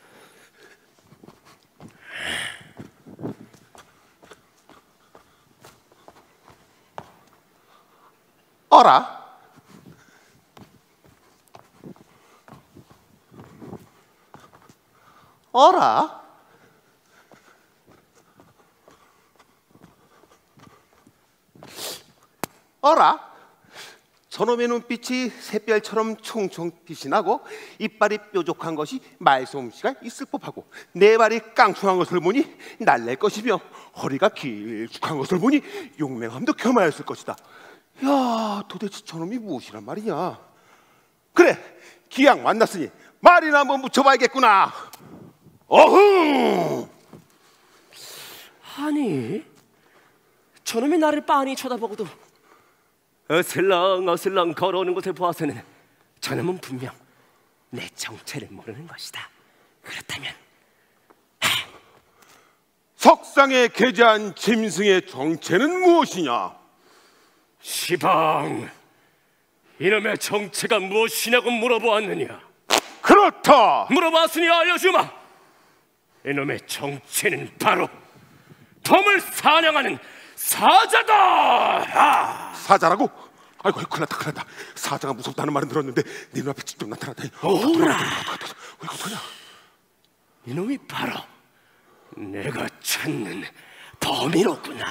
[SPEAKER 8] 어라? 어라? 어라? 저놈의 눈빛이 샛별처럼 총총 빛이 나고 이빨이 뾰족한 것이 말솜씨가 있을 법하고 네 발이 깡충한 것을 보니 날랠 것이며 허리가 길쭉한 것을 보니 용맹함도 겸하였을 것이다. 야, 도대체 저놈이 무엇이란 말이냐? 그래, 기왕 만났으니 말이나 한번 묻혀봐야겠구나. 어흥!
[SPEAKER 1] 아니, 저놈이 나를 빤히 쳐다보고도 어슬렁 어슬렁 걸어오는 것을 보아서는 저놈은 분명 내 정체를 모르는 것이다. 그렇다면
[SPEAKER 8] 석상에 게재한 짐승의 정체는 무엇이냐?
[SPEAKER 1] 시방, 이놈의 정체가 무엇이냐고 물어보았느냐?
[SPEAKER 8] 그렇다.
[SPEAKER 1] 물어봤으니 알려주마. 이놈의 정체는 바로 범을 사냥하는 사자다. 아!
[SPEAKER 8] 사자라고? 아이고, 큰일 났다, 큰일 났다. 사자가 무섭다는 말은 들었는데 내 눈앞에 직접 나타났다.
[SPEAKER 1] 오라.
[SPEAKER 8] 이거 그냥
[SPEAKER 1] 이놈이 바로 내가 찾는 범이로구나.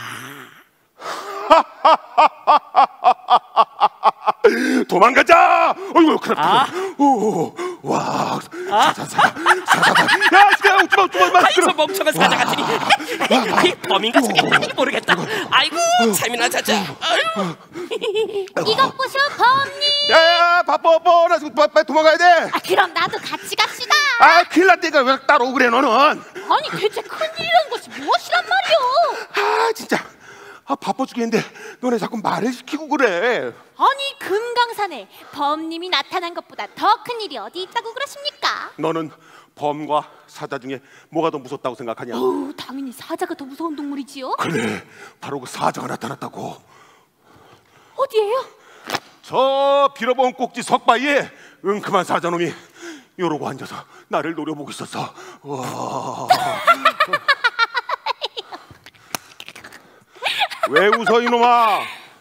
[SPEAKER 8] 도망가자. 어이구, 큰일 났다.
[SPEAKER 1] 아?
[SPEAKER 8] 오, 와, 사자, 사자, 사자다. 야, 진짜 웃지 마, 웃지 마, 마.
[SPEAKER 1] 아이고, 멍청한 사자 같으니. 이 범인가 생각하니 모르겠다. 아이고, 재미난 사자. 아이고.
[SPEAKER 3] 이것 보셔, 범님.
[SPEAKER 8] 야야, 바빠, 바빠. 나 지금 빨리 도망가야 돼.
[SPEAKER 3] 아, 그럼 나도 같이 갑시다.
[SPEAKER 8] 아, 큰일 났다니까. 왜 따로 그래, 너는?
[SPEAKER 3] 아니, 대체 큰일이라는 것이 무엇이란 말이오?
[SPEAKER 8] 아, 진짜. 아, 바빠 죽겠는데 너네 자꾸 말을 시키고 그래.
[SPEAKER 3] 아니, 금강산에 범님이 나타난 것보다 더 큰 일이 어디 있다고 그러십니까?
[SPEAKER 8] 너는 범과 사자 중에 뭐가 더 무섭다고 생각하냐?
[SPEAKER 3] 어우, 당연히 사자가 더 무서운 동물이지요.
[SPEAKER 8] 그래, 바로 그 사자가 나타났다고.
[SPEAKER 3] 어디에요?
[SPEAKER 8] 저 빌어본 꼭지 석바위에 은큼한 사자놈이 이러고 앉아서 나를 노려보고 있었어. 와. 왜 웃어, 이놈아?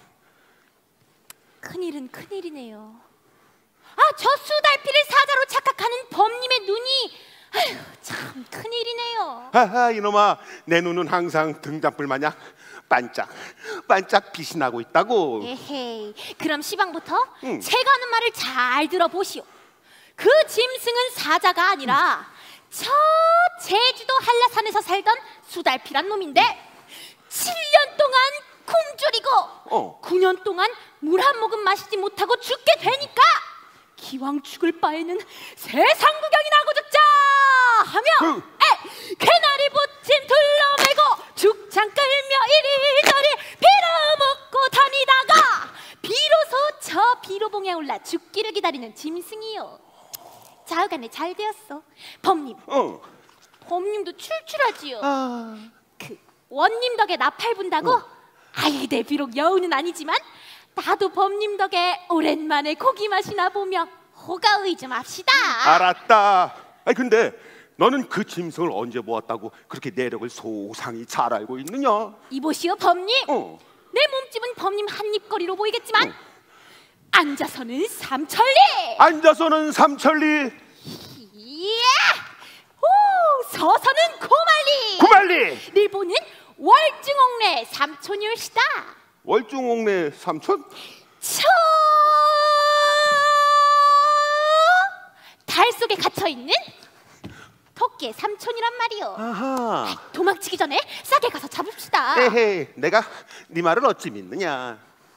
[SPEAKER 3] 큰일은 큰일이네요. 아, 저 수달피를 사자로 착각하는 범님의 눈이, 아휴, 참 큰일이네요.
[SPEAKER 8] 하하, 이놈아, 내 눈은 항상 등잔불 마냥 반짝 반짝 빛이 나고 있다고.
[SPEAKER 3] 에헤이, 그럼 시방부터
[SPEAKER 8] 응.
[SPEAKER 3] 제가 하는 말을 잘 들어보시오. 그 짐승은 사자가 아니라 저 제주도 한라산에서 살던 수달피란 놈인데 칠 년 동안 굶주리고
[SPEAKER 8] 어.
[SPEAKER 3] 구 년 동안 물 한 모금 마시지 못하고 죽게 되니까 기왕 죽을 바에는 세상 구경이나 하고 죽자 하며
[SPEAKER 8] 그...
[SPEAKER 3] 에, 개나리 보침 둘러매고 죽창 끌며 이리저리 빌어먹고 다니다가 비로소 저 비로봉에 올라 죽기를 기다리는 짐승이요. 좌우간에 잘 되었어. 범님,
[SPEAKER 8] 어.
[SPEAKER 3] 범님도 출출하지요.
[SPEAKER 8] 아...
[SPEAKER 3] 그 원님 덕에 나팔 분다고? 어. 아이, 내 비록 여우는 아니지만 나도 범님 덕에 오랜만에 고기 맛이나 보며 호가의 좀 합시다.
[SPEAKER 8] 알았다. 아니 근데 너는 그 짐승을 언제 보았다고 그렇게 내력을 소상히 잘 알고 있느냐?
[SPEAKER 3] 이보시오, 범님.
[SPEAKER 8] 어.
[SPEAKER 3] 내 몸집은 범님 한입거리로 보이겠지만 어. 앉아서는 삼천리.
[SPEAKER 8] 앉아서는 삼천리.
[SPEAKER 3] 이야! 오, 서서는 구만리.
[SPEAKER 8] 구만리.
[SPEAKER 3] 일본은 월중옥내 삼촌이올시다.
[SPEAKER 8] 월중옥내 삼촌?
[SPEAKER 3] 저... 달 속에 갇혀있는 토끼의 삼촌이란 말이오.
[SPEAKER 8] 아하.
[SPEAKER 3] 도망치기 전에 싸게 가서 잡읍시다.
[SPEAKER 8] 에헤, 내가 네 말을 어찌 믿느냐.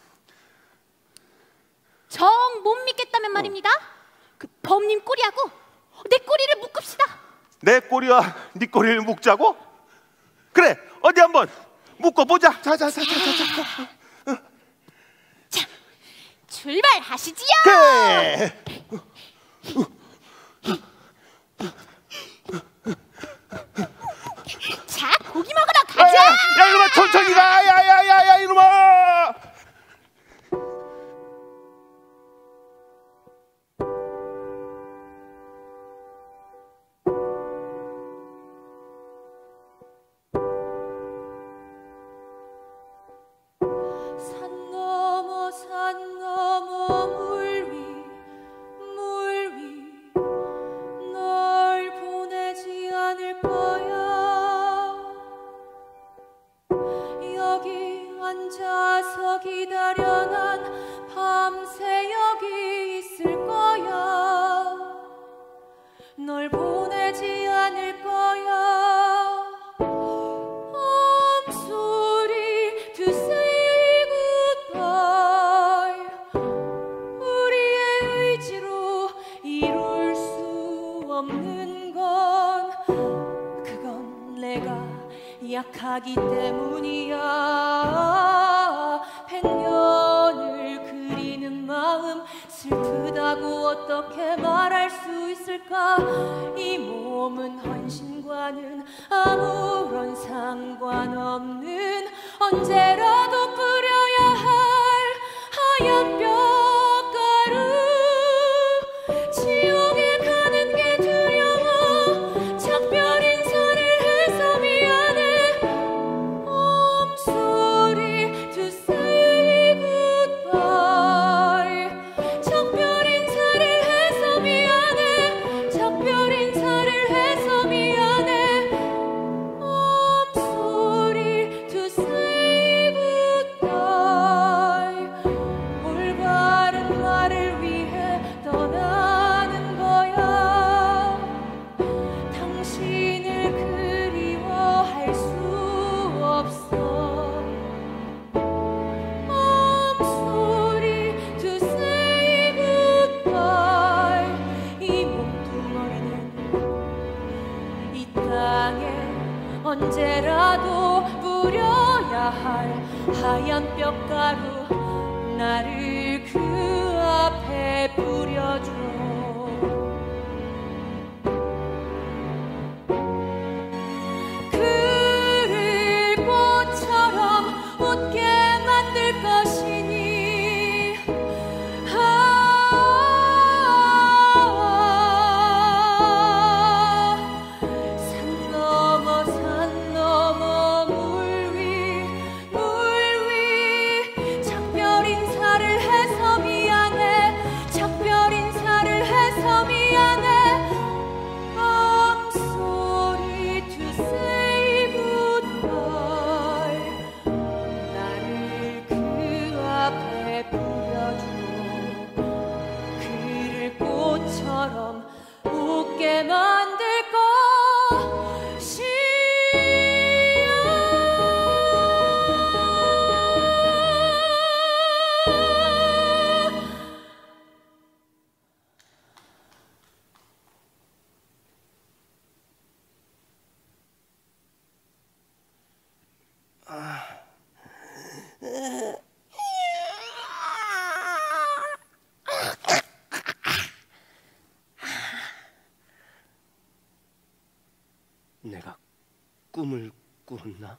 [SPEAKER 3] 정 못 믿겠다면 말입니다. 어. 그 범님 꼬리하고 내 꼬리를 묶읍시다.
[SPEAKER 8] 내 꼬리와 네 꼬리를 묶자고? 그래, 어디 한번 묶어보자. 자자자자자자. 어.
[SPEAKER 3] 자, 출발하시지요.
[SPEAKER 8] 그래.
[SPEAKER 3] 자, 고기 먹으러 가자.
[SPEAKER 8] 야, 야 이놈아, 천천히 가. 야야야야 이놈아.
[SPEAKER 9] 산 넘어 산 넘어 물 위 물 위 널 보내지 않을 거야. 여기 앉아서 기다려 난 밤새 여기 있을 거야. 널 보내지 않을 거야. I'm sorry to say goodbye. 우리의 의지로 이룰 수 없는 건 그건 내가 약하기 때문이야. 백년을 그리는 마음 슬프다고 어떻게 말할 수 있을까. 이 몸은 헌신과는 아무런 상관없는 언제라도 뿌려야 할 할 하얀 뼈가루 나를 그 앞에 뿌려줘. 그를 꽃처럼 웃게 만들 것이니 아, 산 넘어 산 넘어 물 위 물 위 작별 인사를 해서 미안해 작별 인사를 해서 미안해 I'm sorry to say goodbye. 나를 그 앞에 뿌려줘. 그를 꽃처럼 웃게 만들 것이야.
[SPEAKER 1] 내가 꿈을 꾸었나?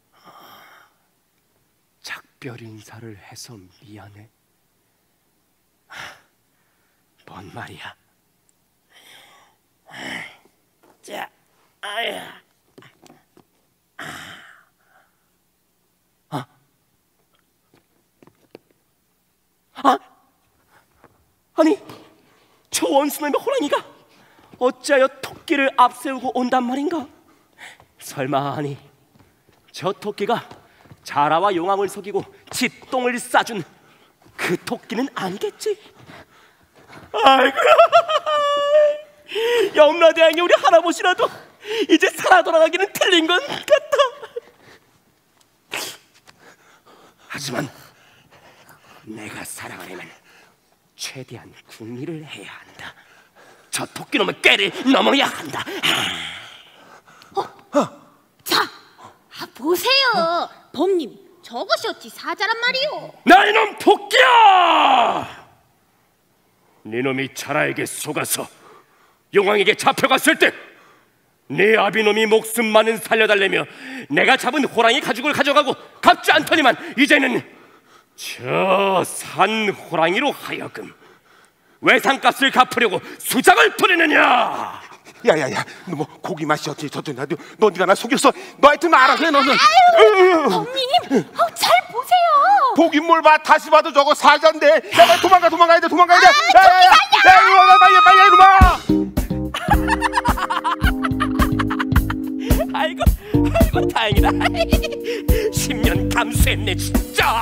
[SPEAKER 1] 작별 인사를 해서 미안해. 뭔 말이야? 자, 아야. 아, 아, 아니, 저 원수놈의 호랑이가 어찌하여 토끼를 앞세우고 온단 말인가? 설마 아니 저 토끼가 자라와 용왕을 속이고 쥐똥을 싸준 그 토끼는 아니겠지? 아이고, 염라대왕이 우리 할아버지라도 이제 살아 돌아가기는 틀린 건 같다. 하지만 내가 살아가려면 최대한 궁리를 해야 한다. 저 토끼놈의 꾀를 넘어야 한다.
[SPEAKER 3] 어, 자, 아, 보세요. 범님, 저것이 어찌 사자란 말이오?
[SPEAKER 1] 나 이놈 토끼야! 네놈이 자라에게 속아서 용왕에게 잡혀갔을 때 네 아비놈이 목숨만은 살려달래며 내가 잡은 호랑이 가죽을 가져가고 갚지 않더니만 이제는 저 산 호랑이로 하여금 외상값을 갚으려고 수작을 부리느냐?
[SPEAKER 8] 야야야, 너 뭐 고기 맛이 어찌 저도 나도 너 네가 나 속였어. 너 하여튼 알아서 해 너는.
[SPEAKER 3] 아유, 범님, 어, 잘 보세요.
[SPEAKER 8] 보긴 뭘 봐. 다시 봐도 저거 사자인데. 야, 야, 도망가 도망가야 돼 도망가야 돼.
[SPEAKER 3] 아,
[SPEAKER 8] 야야야, 야, 이리 와, 빨리 빨리 이리 와.
[SPEAKER 1] 아이고, 아이고 다행이다. 십 년 감수했네 진짜.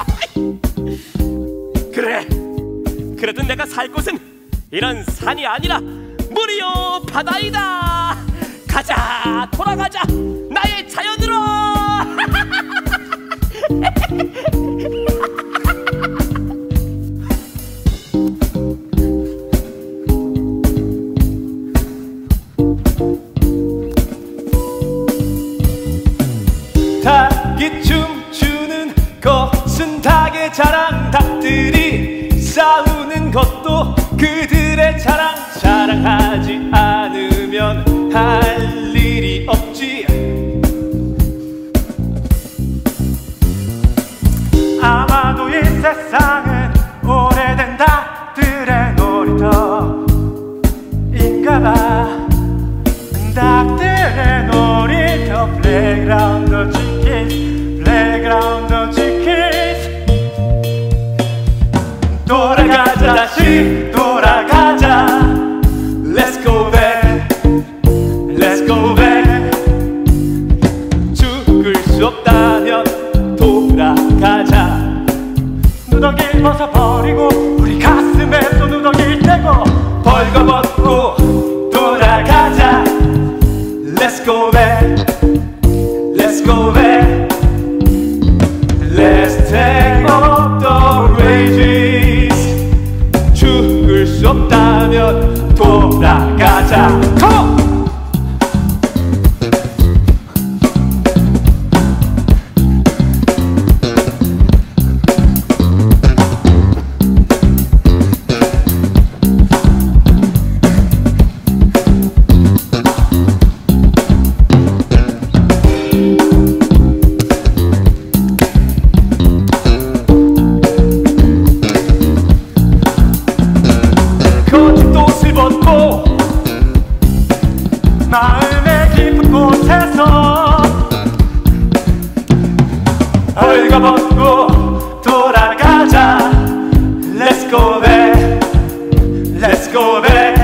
[SPEAKER 1] 그래, 그래도 내가 살 곳은 이런 산이 아니라 물이요 바다이다. 가자, 돌아가자 나의 자연으로.
[SPEAKER 10] 닭이 춤추는 것은 닭의 자랑. 닭들이 싸우는 것도 그들의 자랑. 자랑하지 않으면 할 일이 없지. 아마도 이 세상은 오래된 닭들의 놀이터인가봐. 닭들의 놀이터 플레이그라운드 치킨 플레이그라운드 치킨. 돌아가자 다시 돌아가자. Let's go back Let's go back. 죽을 수 없다면 돌아가자. 누더기를 벗어버리고 우리 가슴에 또 누더기를 떼고 벌거벗고 돌아가자. Let's go back Let's go back. Let's take off the wages. 죽을 수 없다면 돌아가자. Come on! 헐거벗고 돌아가자. Let's go back, let's go back,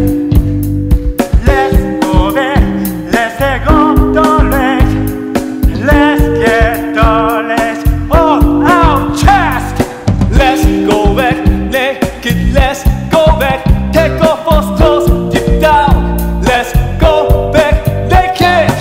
[SPEAKER 10] let's go back, let's take off the legs, let's get the legs on our chest. Let's go back, naked, let's go back, take off our clothes deep down. Let's go back naked.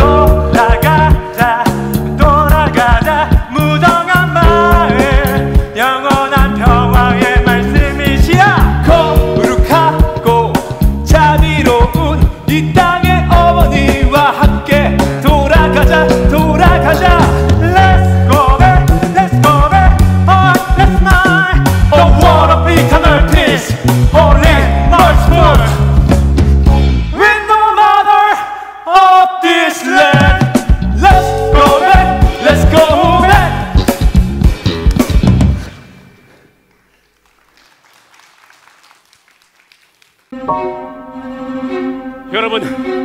[SPEAKER 10] 돌아가자, 돌아가자. 무정한 마을, 영원한 평화의 말씀이시야. 거룩하고 자비로운 이 땅의 어머니와 함께 돌아가자, 돌아가자. Let's go back, let's go back, oh that's mine. The world of eternal peace, holy merciful, with no mother of this land. Let's go back, let's go back.
[SPEAKER 1] 여러분,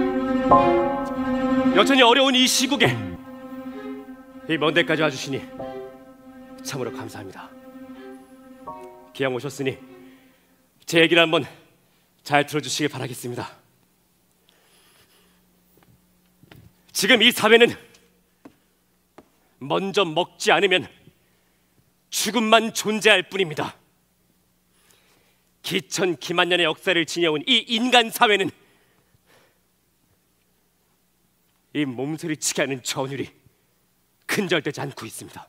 [SPEAKER 1] 여전히 어려운 이 시국에 이 먼 데까지 와주시니 참으로 감사합니다. 기왕 오셨으니 제 얘기를 한번 잘 들어주시길 바라겠습니다. 지금 이 사회는 먼저 먹지 않으면 죽음만 존재할 뿐입니다. 기천 기만년의 역사를 지녀온 이 인간 사회는 이 몸소리치게 하는 전율이 근절되지 않고 있습니다.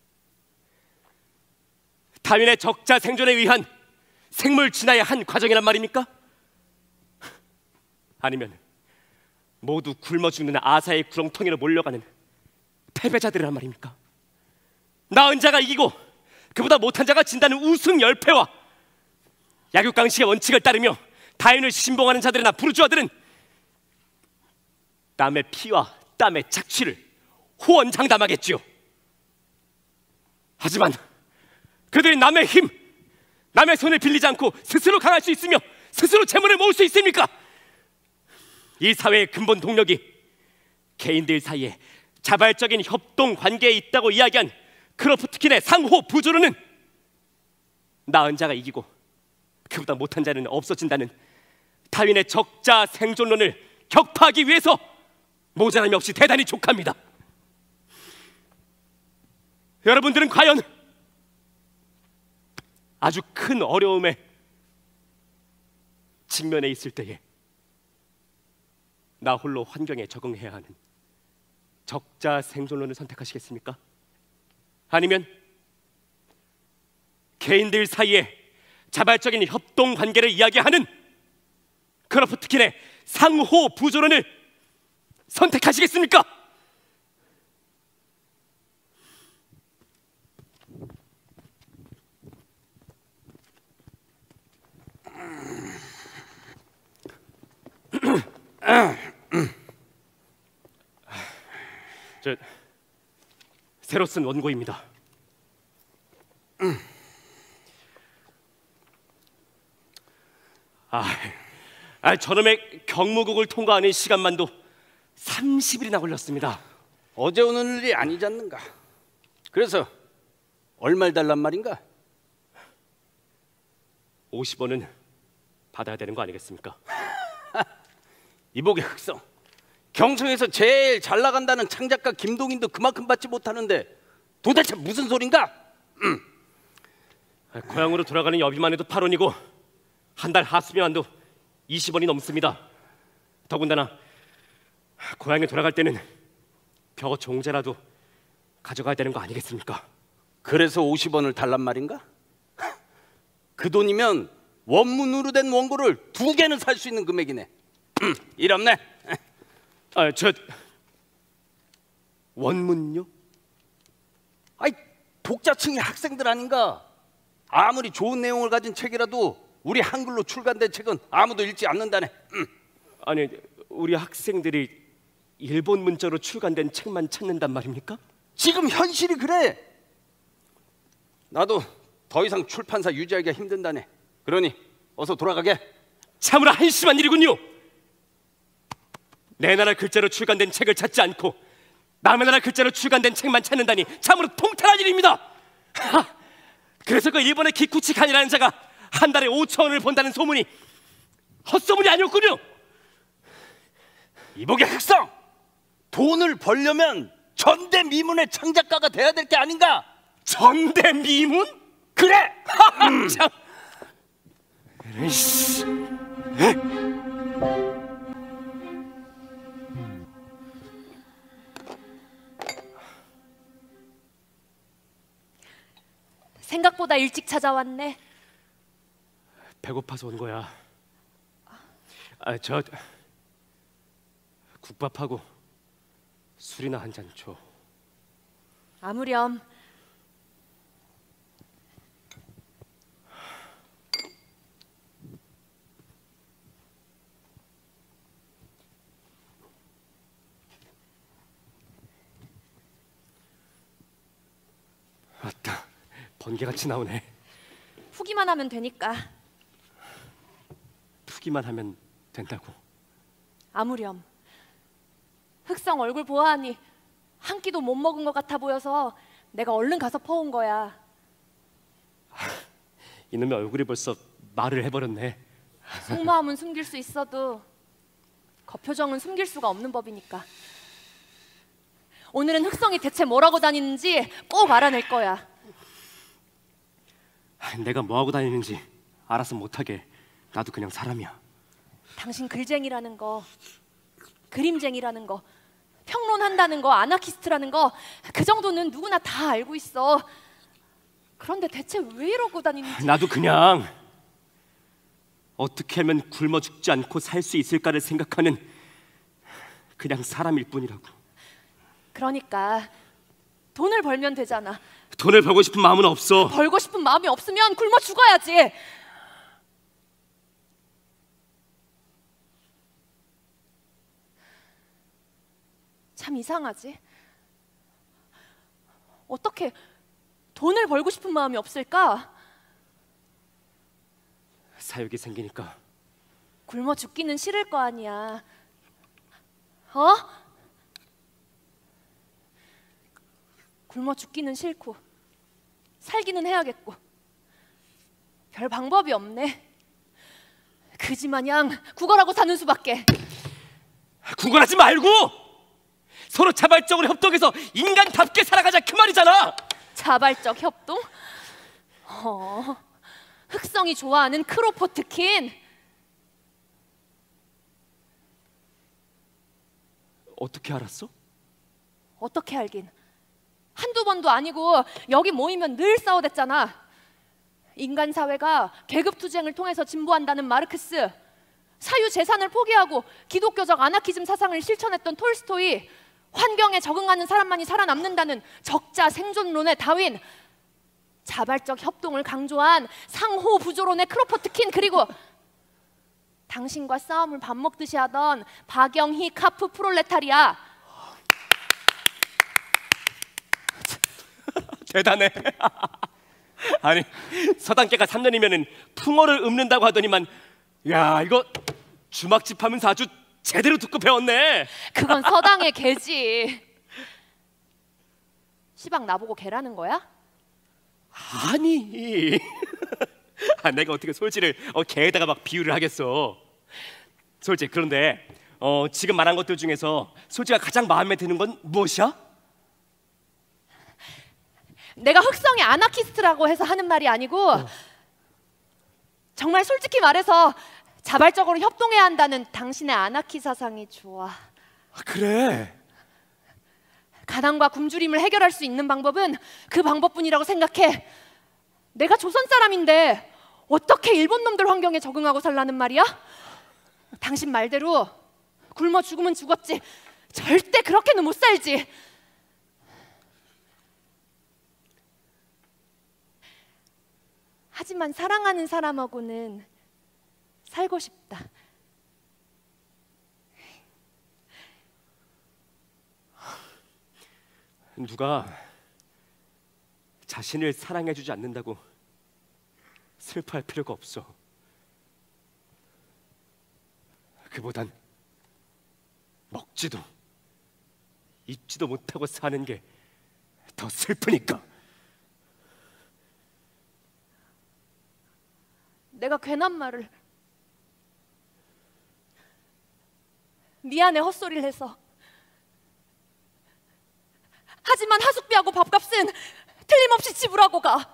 [SPEAKER 1] 다윈의 적자 생존에 의한 생물 진화의 한 과정이란 말입니까? 아니면 모두 굶어 죽는 아사의 구렁텅이로 몰려가는 패배자들이란 말입니까? 나은 자가 이기고 그보다 못한 자가 진다는 우승 열패와 약육강식의 원칙을 따르며 다윈을 신봉하는 자들이나 부르주아들은 땀의 피와 땀의 착취를 호언장담하겠지요. 하지만 그들이 남의 힘, 남의 손을 빌리지 않고 스스로 강할 수 있으며 스스로 재물을 모을 수 있습니까? 이 사회의 근본 동력이 개인들 사이에 자발적인 협동 관계에 있다고 이야기한 크로프트킨의 상호 부조로는 나은 자가 이기고 그보다 못한 자는 없어진다는 다윈의 적자 생존론을 격파하기 위해서 모자람이 없이 대단히 족합니다. 여러분들은 과연 아주 큰 어려움에 직면해 있을 때에 나 홀로 환경에 적응해야 하는 적자 생존론을 선택하시겠습니까? 아니면 개인들 사이에 자발적인 협동 관계를 이야기하는 크로프트킨의 상호 부조론을 선택하시겠습니까? 저 새로 쓴 원고입니다. 아, 아 저놈의 경무국을 통과하는 시간만도 삼십 일이나 걸렸습니다.
[SPEAKER 5] 어제 오는 일이 아니지 않는가? 그래서 얼마를 달란 말인가?
[SPEAKER 1] 오십 원은 받아야 되는 거 아니겠습니까?
[SPEAKER 5] 이복의 흑성, 경성에서 제일 잘 나간다는 창작가 김동인도 그만큼 받지 못하는데 도대체 무슨 소린가? 음.
[SPEAKER 1] 아, 고향으로 돌아가는 여비만 해도 팔 원이고 한 달 하수비만도 이십 원이 넘습니다. 더군다나 고향에 돌아갈 때는 겨우 종자라도 가져가야 되는 거 아니겠습니까?
[SPEAKER 5] 그래서 오십 원을 달란 말인가? 그 돈이면 원문으로 된 원고를 두 개는 살 수 있는 금액이네. 음, 일 없네.
[SPEAKER 1] 아, 저 원문요?
[SPEAKER 5] 아이, 독자층이 학생들 아닌가? 아무리 좋은 내용을 가진 책이라도 우리 한글로 출간된 책은 아무도 읽지 않는다네. 음.
[SPEAKER 1] 아니, 우리 학생들이 일본 문자로 출간된 책만 찾는단 말입니까?
[SPEAKER 5] 지금 현실이 그래. 나도 더 이상 출판사 유지하기가 힘든다네. 그러니 어서 돌아가게.
[SPEAKER 1] 참으로 한심한 일이군요. 내 나라 글자로 출간된 책을 찾지 않고 남의 나라 글자로 출간된 책만 찾는다니 참으로 통탄한 일입니다. 하, 그래서 그 일본의 기쿠치칸이라는 자가 한 달에 오천 원을 번다는 소문이 헛소문이 아니었군요.
[SPEAKER 5] 이보게 흑성, 돈을 벌려면 전대미문의 창작가가 돼야 될 게 아닌가?
[SPEAKER 1] 전대미문?
[SPEAKER 5] 그래!
[SPEAKER 1] 음. 참. 에이씨.
[SPEAKER 3] 생각보다 일찍 찾아왔네.
[SPEAKER 1] 배고파서 온 거야. 아, 저 국밥하고 술이나 한 잔 줘.
[SPEAKER 3] 아무렴.
[SPEAKER 1] 맞다. 번개같이 나오네.
[SPEAKER 3] 푸기만 하면 되니까.
[SPEAKER 1] 푸기만 하면 된다고?
[SPEAKER 3] 아무렴. 흑성 얼굴 보아하니 한 끼도 못 먹은 것 같아 보여서 내가 얼른 가서 퍼온 거야.
[SPEAKER 1] 이놈의 얼굴이 벌써 말을 해버렸네.
[SPEAKER 3] 속마음은 숨길 수 있어도 겉표정은 숨길 수가 없는 법이니까. 오늘은 흑성이 대체 뭐라고 다니는지 꼭 알아낼 거야.
[SPEAKER 1] 내가 뭐하고 다니는지 알아서 못하게. 나도 그냥 사람이야.
[SPEAKER 3] 당신 글쟁이라는 거, 그림쟁이라는 거, 평론한다는 거, 아나키스트라는 거, 그 정도는 누구나 다 알고 있어. 그런데 대체 왜 이러고 다니는지.
[SPEAKER 1] 나도 그냥 어떻게 하면 굶어 죽지 않고 살 수 있을까를 생각하는 그냥 사람일 뿐이라고.
[SPEAKER 3] 그러니까 돈을 벌면 되잖아.
[SPEAKER 1] 돈을 벌고 싶은 마음은 없어.
[SPEAKER 3] 벌고 싶은 마음이 없으면 굶어 죽어야지. 참 이상하지? 어떻게 돈을 벌고 싶은 마음이 없을까?
[SPEAKER 1] 사욕이 생기니까.
[SPEAKER 3] 굶어 죽기는 싫을 거 아니야. 어? 굶어 죽기는 싫고 살기는 해야겠고 별 방법이 없네. 그지마냥 구걸하고 사는 수밖에.
[SPEAKER 1] 구걸하지 말고 서로 자발적으로 협동해서 인간답게 살아가자, 그 말이잖아.
[SPEAKER 3] 자발적 협동? 어, 흑성이 좋아하는 크로포트킨.
[SPEAKER 1] 어떻게 알았어?
[SPEAKER 3] 어떻게 알긴. 한두 번도 아니고 여기 모이면 늘 싸워댔잖아. 인간 사회가 계급 투쟁을 통해서 진보한다는 마르크스, 사유 재산을 포기하고 기독교적 아나키즘 사상을 실천했던 톨스토이, 환경에 적응하는 사람만이 살아남는다는 적자 생존론의 다윈, 자발적 협동을 강조한 상호 부조론의 크로포트킨, 그리고 당신과 싸움을 밥 먹듯이 하던 박영희 카프 프롤레타리아.
[SPEAKER 1] 대단해. 아니, 서당계가 삼 년이면은 풍어를 읊는다고 하더니만, 야, 이거 주막집 하면서 아주 제대로 듣고 배웠네.
[SPEAKER 3] 그건 서당의 개지. 시방 나보고 개라는 거야?
[SPEAKER 1] 아니. 아, 내가 어떻게 솔지를 어, 개에다가 막 비유를 하겠어. 솔지, 그런데 어, 지금 말한 것들 중에서 솔지가 가장 마음에 드는 건 무엇이야?
[SPEAKER 3] 내가 흑성의 아나키스트라고 해서 하는 말이 아니고 어. 정말 솔직히 말해서 자발적으로 협동해야 한다는 당신의 아나키 사상이 좋아.
[SPEAKER 1] 아, 그래?
[SPEAKER 3] 가난과 굶주림을 해결할 수 있는 방법은 그 방법뿐이라고 생각해. 내가 조선 사람인데 어떻게 일본 놈들 환경에 적응하고 살라는 말이야? 당신 말대로 굶어 죽으면 죽었지 절대 그렇게는 못 살지. 하지만 사랑하는 사람하고는 살고 싶다.
[SPEAKER 1] 누가 자신을 사랑해주지 않는다고 슬퍼할 필요가 없어. 그보단 먹지도 잊지도 못하고 사는 게 더 슬프니까.
[SPEAKER 9] 내가 괜한 말을, 미안해, 헛소리를 해서. 하지만 하숙비하고 밥값은 틀림없이 지불하고 가.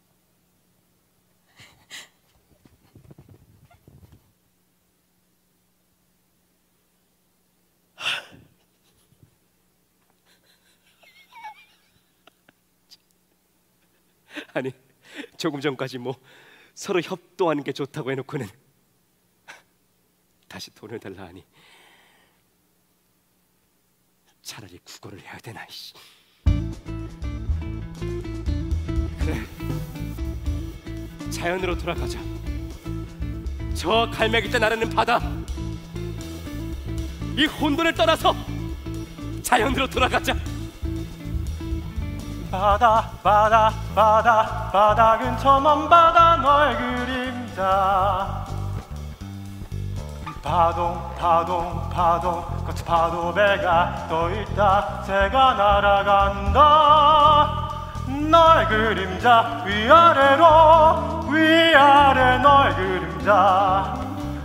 [SPEAKER 1] 아니, 조금 전까지 뭐 서로 협도하는 게 좋다고 해놓고는 다시 돈을 달라 하니 차라리 국어를 해야 되나. 이씨. 그래, 자연으로 돌아가자. 저 갈매기떼 나르는 바다, 이 혼돈을 떠나서 자연으로 돌아가자.
[SPEAKER 10] 바다 바다 바다 바다 근처 먼 바다 너의 그림자. 파동 파동 파동 거친 파도 배가 떠있다. 새가 날아간다. 너의 그림자 위아래로 위아래 너의 그림자.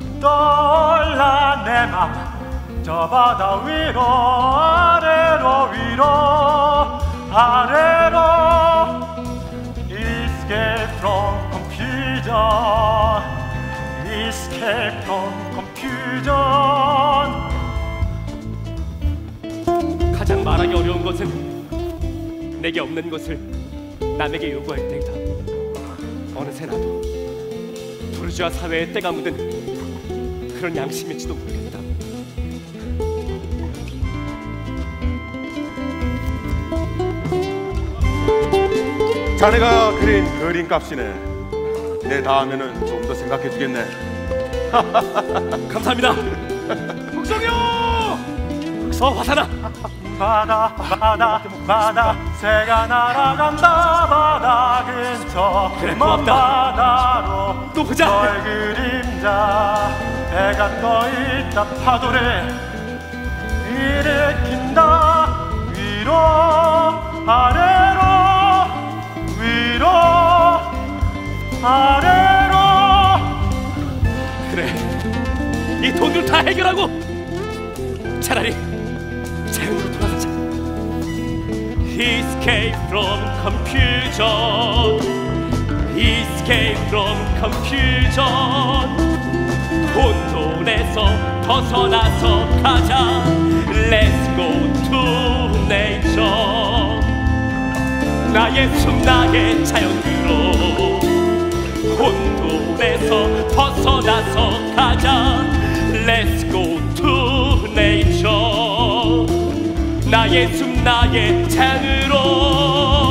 [SPEAKER 10] 떠올라 내 맘 저 바다 위로 아래로 위로 아래로. Escape from confusion. Escape from confusion.
[SPEAKER 1] 가장 말하기 어려운 것은 내게 없는 것을 남에게 요구할 때이다. 어느새 나도 부르주아 사회의 때가 묻은 그런 양심일지도 모르겠다.
[SPEAKER 8] 자네가 그린 그림 값이네. 내 다음에는 좀 더 생각해 주겠네.
[SPEAKER 1] 감사합니다. 흑성이요! 흑서 화산아!
[SPEAKER 10] 바다 바다 바다 새가 날아간다. 바다 근처
[SPEAKER 1] 그래,
[SPEAKER 10] 먼
[SPEAKER 1] 고맙다.
[SPEAKER 10] 바다로
[SPEAKER 1] 또 보자.
[SPEAKER 10] 너의 그림자. 배가 떠있다. 파도를 일으킨다. 위로 아래로 위로 아래로.
[SPEAKER 1] 그래, 이 돈들 다 해결하고 차라리 자연으로 돌아가자. Escape from confusion. Escape from confusion. 혼돈에서 벗어나서 가자. Let's go to nature. 나의 숨 나의 자연으로 혼돈에서 벗어나서 가자. Let's go to nature. 나의 숨 나의 자연으로.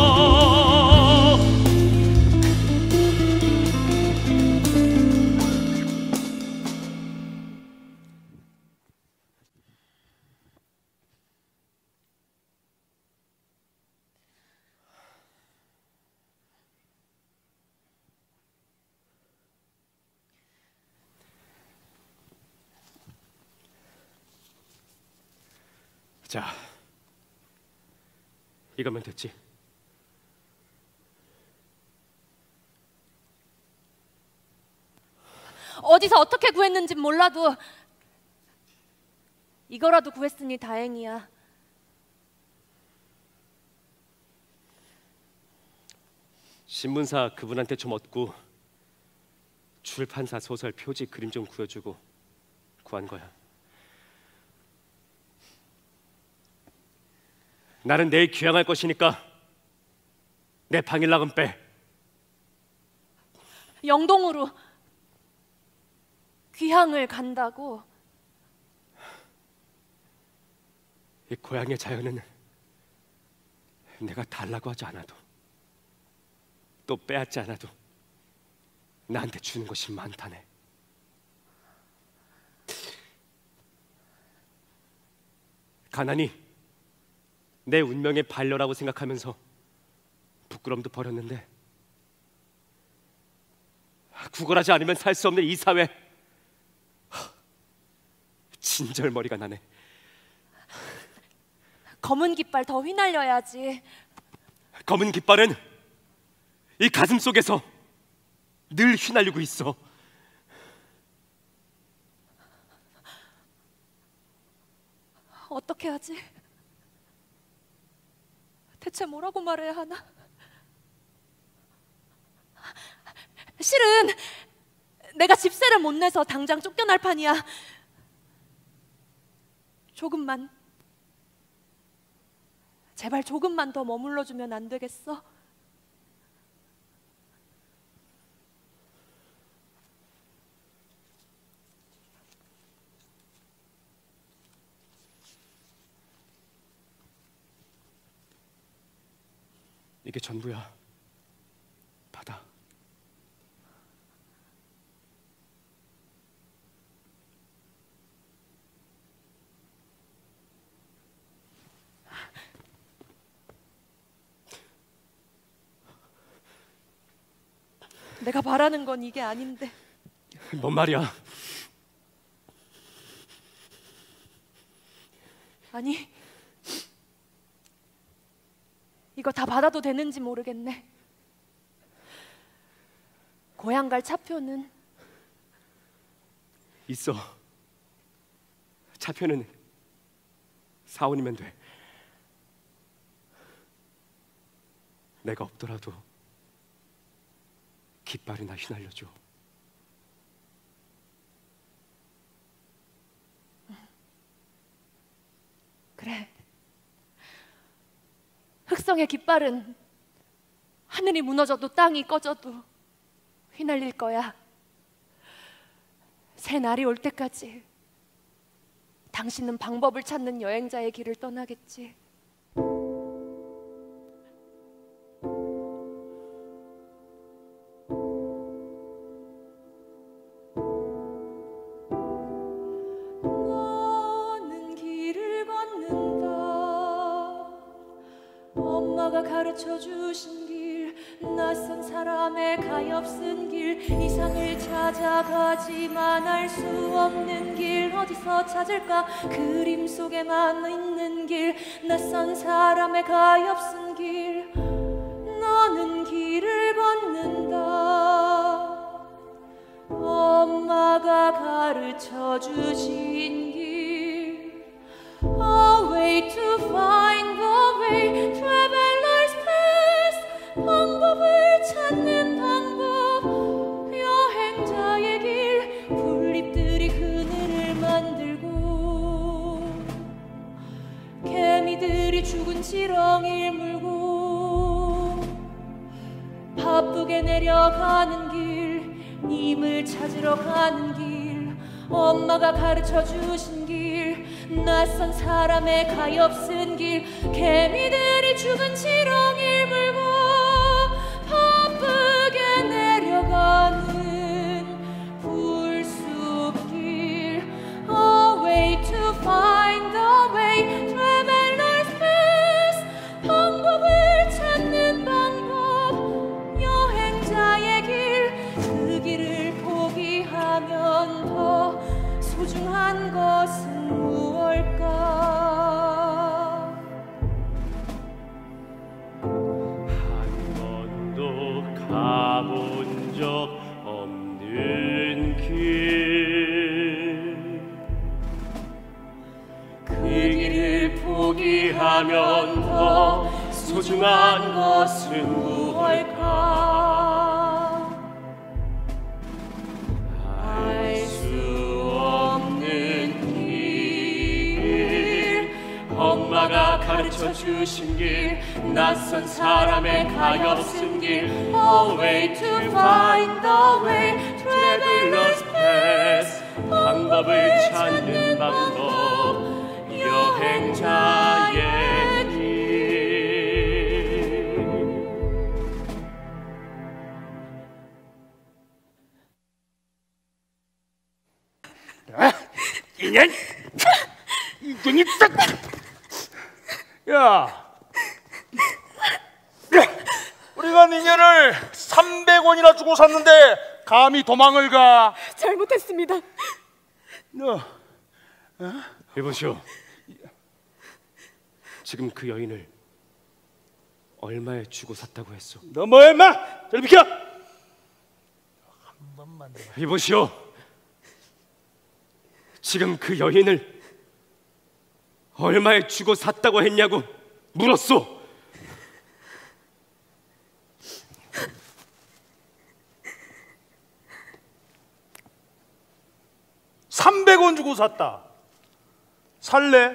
[SPEAKER 1] 자, 이거면 됐지.
[SPEAKER 9] 어디서 어떻게 구했는진 몰라도 이거라도 구했으니 다행이야.
[SPEAKER 1] 신문사 그분한테 좀 얻고 출판사 소설 표지 그림 좀 구해주고 구한 거야. 나는 내일 귀향할 것이니까 내 방일락은 빼.
[SPEAKER 9] 영동으로 귀향을 간다고?
[SPEAKER 1] 이 고향의 자연은 내가 달라고 하지 않아도 또 빼앗지 않아도 나한테 주는 것이 많다네. 가난이 내 운명의 반려라고 생각하면서 부끄럼도 버렸는데 구걸하지 않으면 살 수 없는 이 사회, 진절머리가 나네.
[SPEAKER 9] 검은 깃발 더 휘날려야지.
[SPEAKER 1] 검은 깃발은 이 가슴 속에서 늘 휘날리고 있어.
[SPEAKER 9] 어떻게 하지? 대체 뭐라고 말해야 하나? 실은 내가 집세를 못 내서 당장 쫓겨날 판이야. 조금만, 제발 조금만 더 머물러주면 안 되겠어?
[SPEAKER 1] 이게 전부야. 받아.
[SPEAKER 9] 내가 바라는 건 이게 아닌데.
[SPEAKER 1] 뭔 말이야?
[SPEAKER 9] 아니, 이거 다 받아도 되는지 모르겠네. 고향 갈 차표는?
[SPEAKER 1] 있어. 차표는 사원이면 돼. 내가 없더라도 깃발이나 휘날려줘.
[SPEAKER 9] 그래. 흑성의 깃발은 하늘이 무너져도 땅이 꺼져도 휘날릴 거야. 새 날이 올 때까지 당신은 방법을 찾는 여행자의 길을 떠나겠지.
[SPEAKER 11] 엄마가 가르쳐 주신 길, 낯선 사람의 가엾은 길, 이상을 찾아가지만 알 수 없는 길, 어디서 찾을까? 그림 속에만 있는 길, 낯선 사람의 가엾은 길. 너는 길을 걷는다. 엄마가 가르쳐 주신 길. A way to find the way, travelers path. 방법을 찾는 방법, 여행자의 길. 풀잎들이 그늘을 만들고 개미들이 죽은 지렁이를 물고 바쁘게 내려가는 길, 님을 찾으러 가는 길. 엄마가 가르쳐 주신 길, 낯선 사람의 가엾은 길. 개미들이 죽은 지렁이를 물고 바쁘게 내려가는 불숲길. A way to find the way, travelers path. 방법을 찾는 방법, 여행자의 길. 그 길을 포기하면 더 소중한 것은 무엇일까?
[SPEAKER 1] 한 번도 가본 적 없는 길, 그 길을 포기하면 더 소중한 것은 무엇일까? 엄마가 가르쳐 주신 길, 낯선 사람의 가엾은 길. A way to find the way, travelers path. 방법을 찾는 방법, 여행자의 길.
[SPEAKER 6] 아, 이년 이년이 딱. 야, 우리가 니년을 삼백 원이나 주고 샀는데 감히 도망을 가.
[SPEAKER 9] 잘못했습니다.
[SPEAKER 6] 너,
[SPEAKER 1] 어? 여보시오, 지금 그 여인을 얼마에 주고 샀다고 했소?
[SPEAKER 6] 너 뭐야 임마? 저리 비켜! 한 번만 더.
[SPEAKER 1] 이보시오. 지금 그 여인을 얼마에 주고 샀다고 했냐고 물었소.
[SPEAKER 6] 삼백 원 주고 샀다. 살래?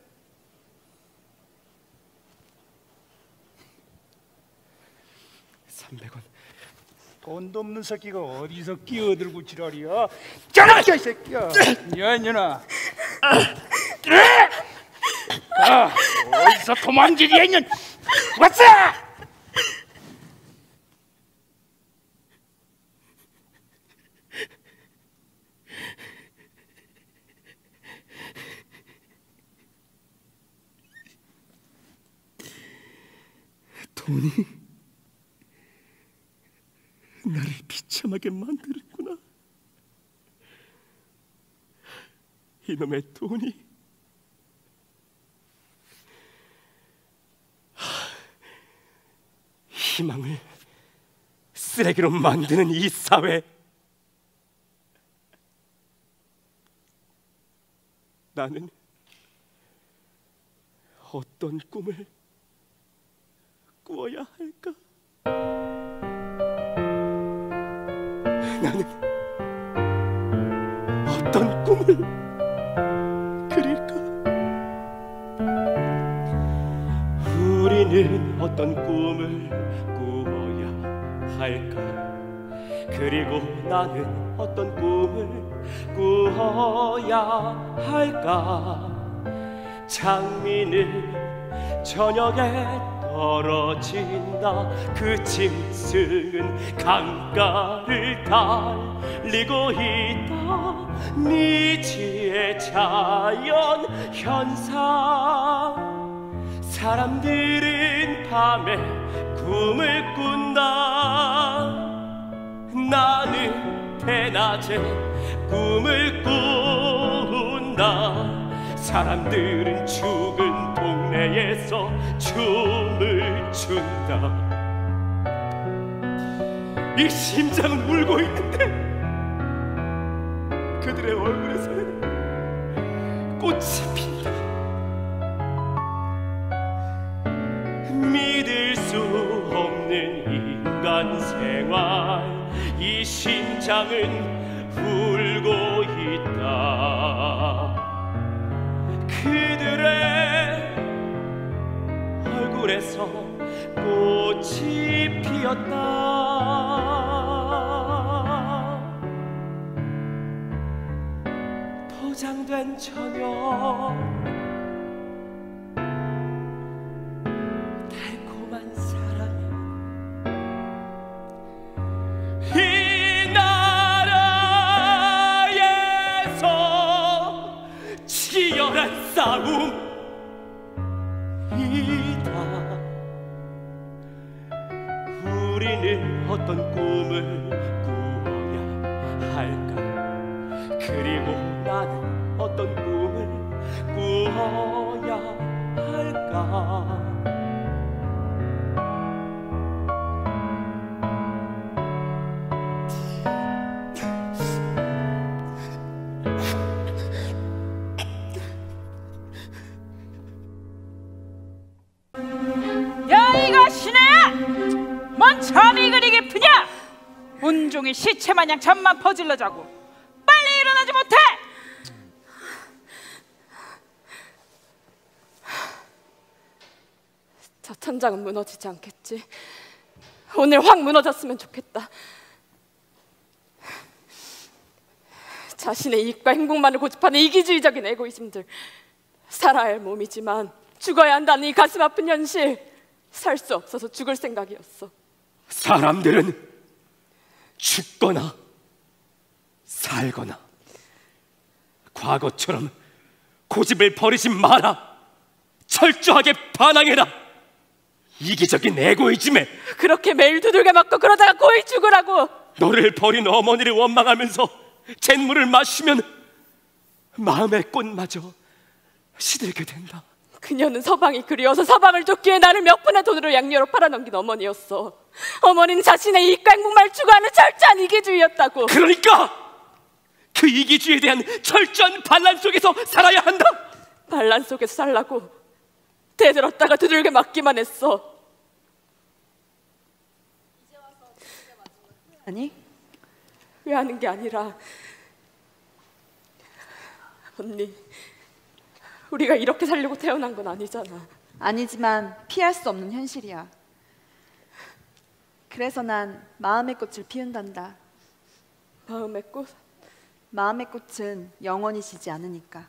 [SPEAKER 1] 삼백 원.
[SPEAKER 6] 돈도 없는 새끼가 어디서 끼어들고 지랄이야? 짜라깨 이 새끼야. 야 이년아. 아, 어디서 도망질이야 이년. 왔어!
[SPEAKER 1] 돈이 나를 비참하게 만들었구나. 이놈의 돈이 희망을 쓰레기로 만드는 이 사회. 나는 어떤 꿈을 꾸어야 할까? 나는 어떤 꿈을 그릴까? 우리는 어떤 꿈을 꾸어야 할까? 그리고 나는 어떤 꿈을 꾸어야 할까? 장미는 저녁에 떨어진다. 그 짐승은 강가를 달리고 있다. 미지의 자연 현상. 사람들은 밤에 꿈을 꾼다. 나는 대낮에 꿈을 꾼다. 사람들은 죽은 동네에서 춤을 춘다. 이 심장은 울고 있는데 그들의 얼굴에서는 꽃이 핀다. 믿을 수 없는 인간 생활. 이 심장은 울고 있다. 그들의 얼굴에서 꽃이 피었다. 포장된 저녁. 달콤한 사랑이 이 나라에서 치열한 싸움. 우리는 어떤 꿈을 꾸어야 할까? 그리고 나는 어떤 꿈을 꾸어야 할까?
[SPEAKER 4] 뭔 잠이 그리 깊으냐? 온종일 시체마냥 잠만 퍼질러 자고 빨리 일어나지 못해!
[SPEAKER 9] 저 천장은 무너지지 않겠지. 오늘 확 무너졌으면 좋겠다. 자신의 이익과 행복만을 고집하는 이기주의적인 에고이즘들. 살아야 할 몸이지만 죽어야 한다는 이 가슴 아픈 현실. 살 수 없어서 죽을 생각이었어.
[SPEAKER 1] 사람들은 죽거나 살거나. 과거처럼 고집을 버리지 마라. 철저하게 반항해라. 이기적인 에고이즘에.
[SPEAKER 9] 그렇게 매일 두들겨 맞고 그러다가 거의 죽으라고.
[SPEAKER 1] 너를 버린 어머니를 원망하면서 잿물을 마시면 마음의 꽃마저 시들게 된다.
[SPEAKER 9] 그녀는 서방이 그리워서 서방을 쫓기에 나를 몇 푼의 돈으로 양녀로 팔아넘긴 어머니였어. 어머니는 자신의 이익과 행복만 추구하는 철저한 이기주의였다고.
[SPEAKER 1] 그러니까 그 이기주의에 대한 철저한 반란 속에서 살아야 한다.
[SPEAKER 9] 반란 속에서 살라고 대들었다가 두들겨 맞기만 했어. 아니, 왜 하는 게 아니라 언니, 우리가 이렇게 살려고 태어난 건 아니잖아.
[SPEAKER 7] 아니지만 피할 수 없는 현실이야. 그래서 난 마음의 꽃을 피운단다.
[SPEAKER 9] 마음의 꽃?
[SPEAKER 7] 마음의 꽃은 영원히 지지 않으니까.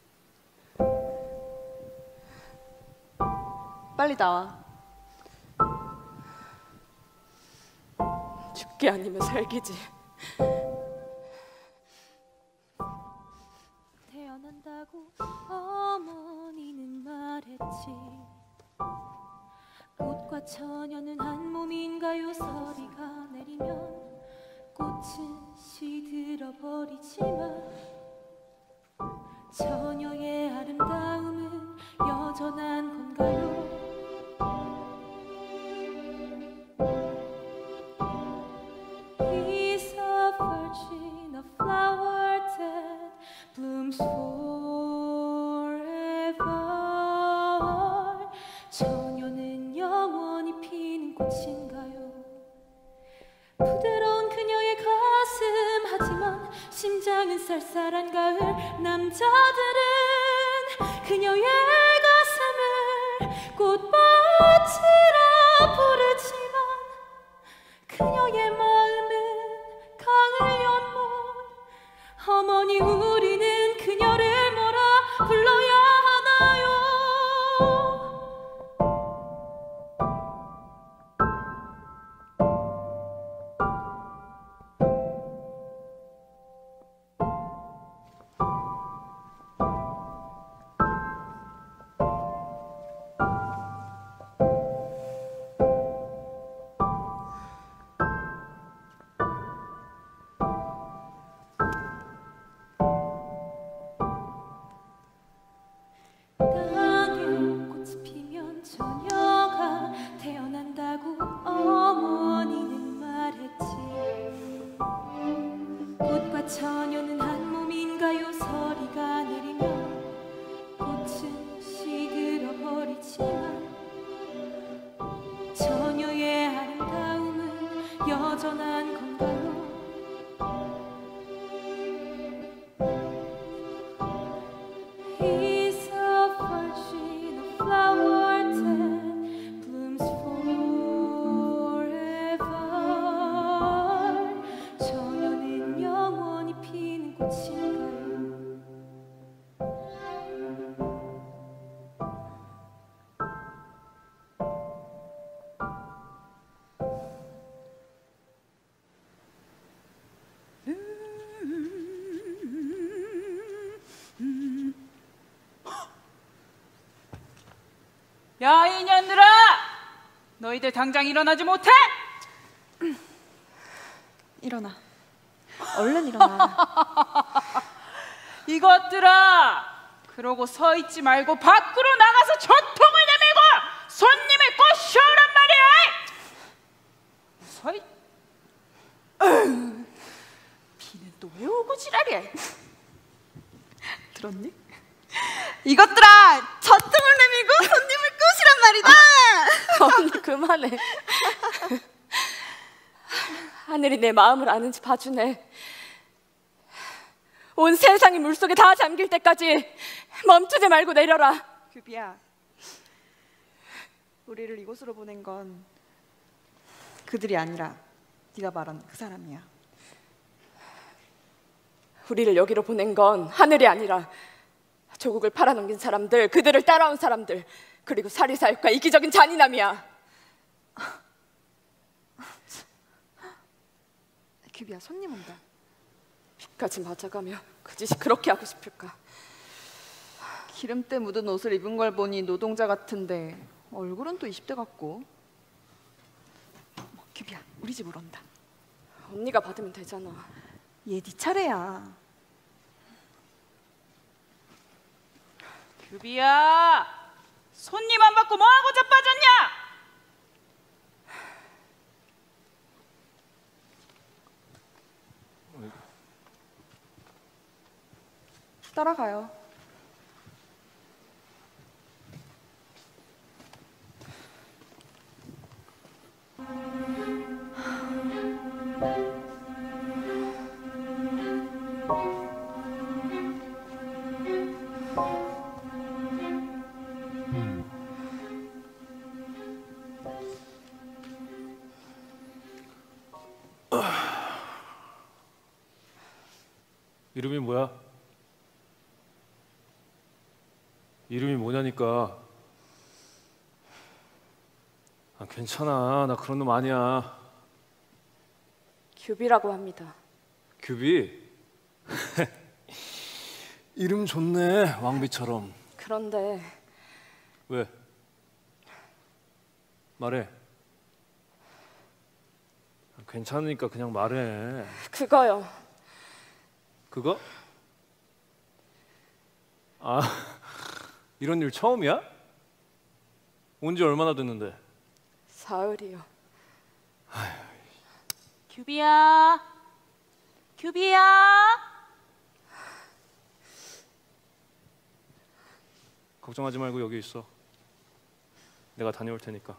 [SPEAKER 7] 빨리 나와.
[SPEAKER 9] 죽기 아니면 살기지.
[SPEAKER 11] 태어난다고 어머니는 말했지. 꽃과 처녀는 한 몸인가요? 서리가 내리면 꽃은 시들어 버리지만 처녀의 아름다움은 여전한 건가요? He's a virgin, a flower that blooms forever. 처녀는 영원히 피는 꽃인가요? 부드러운 그녀의 가슴, 하지만 심장은 쌀쌀한 가을. 남자들은 그녀의 가슴을 꽃밭이라 부르지만 그녀의 마음은 강을 연못. 어머니, 우리는 그녀를 뭐라 불러야 하나요? 처녀는 한 몸인가요? 서리가 내리면 꽃은 시들어 버리지만 처녀의 아름다움은 여전한 건가요? He's a virgin, a flower that blooms forever. 처녀는 영원히 피는 꽃인가요?
[SPEAKER 4] 야, 이년들아! 너희들 당장 일어나지 못해?
[SPEAKER 7] 일어나. 얼른 일어나.
[SPEAKER 4] 이것들아! 그러고 서 있지 말고 밖으로 나가서 전통을 내밀고 손님의 꼬셔란 말이야! 서 있... 어휴, 비는 또 왜 오고 지랄이야?
[SPEAKER 7] 들었니? 이것들아! 전통을 내밀고 손님을 꼬시란 말이다!
[SPEAKER 9] 언니 그만해. 하늘이 내 마음을 아는지 봐주네. 온 세상이 물속에 다 잠길 때까지 멈추지 말고 내려라.
[SPEAKER 7] 규비야, 우리를 이곳으로 보낸 건 그들이 아니라 네가 말한 그 사람이야.
[SPEAKER 9] 우리를 여기로 보낸 건 하늘이 아니라 조국을 팔아넘긴 사람들, 그들을 따라온 사람들, 그리고 사리사욕과 이기적인 잔인함이야.
[SPEAKER 7] 규비야, 손님 온다.
[SPEAKER 9] 비까지 맞아가며 그 짓이 그렇게 하고 싶을까?
[SPEAKER 7] 기름때 묻은 옷을 입은 걸 보니 노동자 같은데 얼굴은 또 이십 대 같고. 규비야, 우리 집으로 온다.
[SPEAKER 9] 언니가 받으면 되잖아.
[SPEAKER 7] 얘 네 차례야.
[SPEAKER 4] 규비야, 손님 안 받고 뭐하고 자빠졌냐?
[SPEAKER 7] 따라가요.
[SPEAKER 12] 이름이 뭐야? 이름이 뭐냐니까. 아, 괜찮아. 나 그런 놈 아니야.
[SPEAKER 9] 규비라고 합니다.
[SPEAKER 12] 규비? 이름 좋네. 왕비처럼.
[SPEAKER 9] 그런데
[SPEAKER 12] 왜? 말해. 괜찮으니까 그냥 말해.
[SPEAKER 9] 그거요.
[SPEAKER 12] 그거? 아, 이런 일 처음이야? 온 지 얼마나 됐는데?
[SPEAKER 9] 사흘이요.
[SPEAKER 4] 규비야, 규비야.
[SPEAKER 12] 걱정하지 말고 여기 있어. 내가 다녀올 테니까.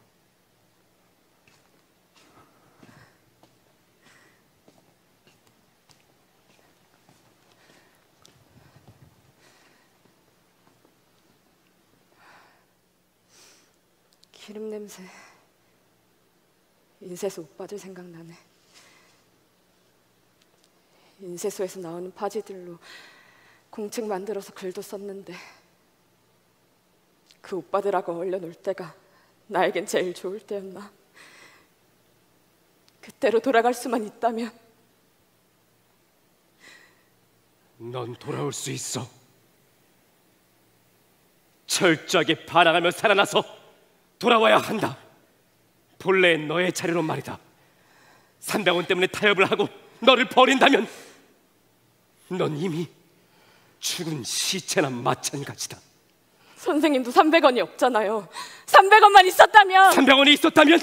[SPEAKER 9] 기름 냄새. 인쇄소 오빠들 생각나네. 인쇄소에서 나오는 파지들로 공책 만들어서 글도 썼는데 그 오빠들하고 어울려 놀 때가 나에겐 제일 좋을 때였나. 그때로 돌아갈 수만 있다면.
[SPEAKER 1] 넌 돌아올 수 있어. 철저하게 반항하며 살아나서 돌아와야 한다. 본래의 너의 자리로 말이다. 삼백 원 때문에 타협을 하고 너를 버린다면 넌 이미 죽은 시체나 마찬가지다.
[SPEAKER 9] 선생님도 삼백 원이 없잖아요. 삼백 원만 있었다면.
[SPEAKER 1] 삼백 원이 있었다면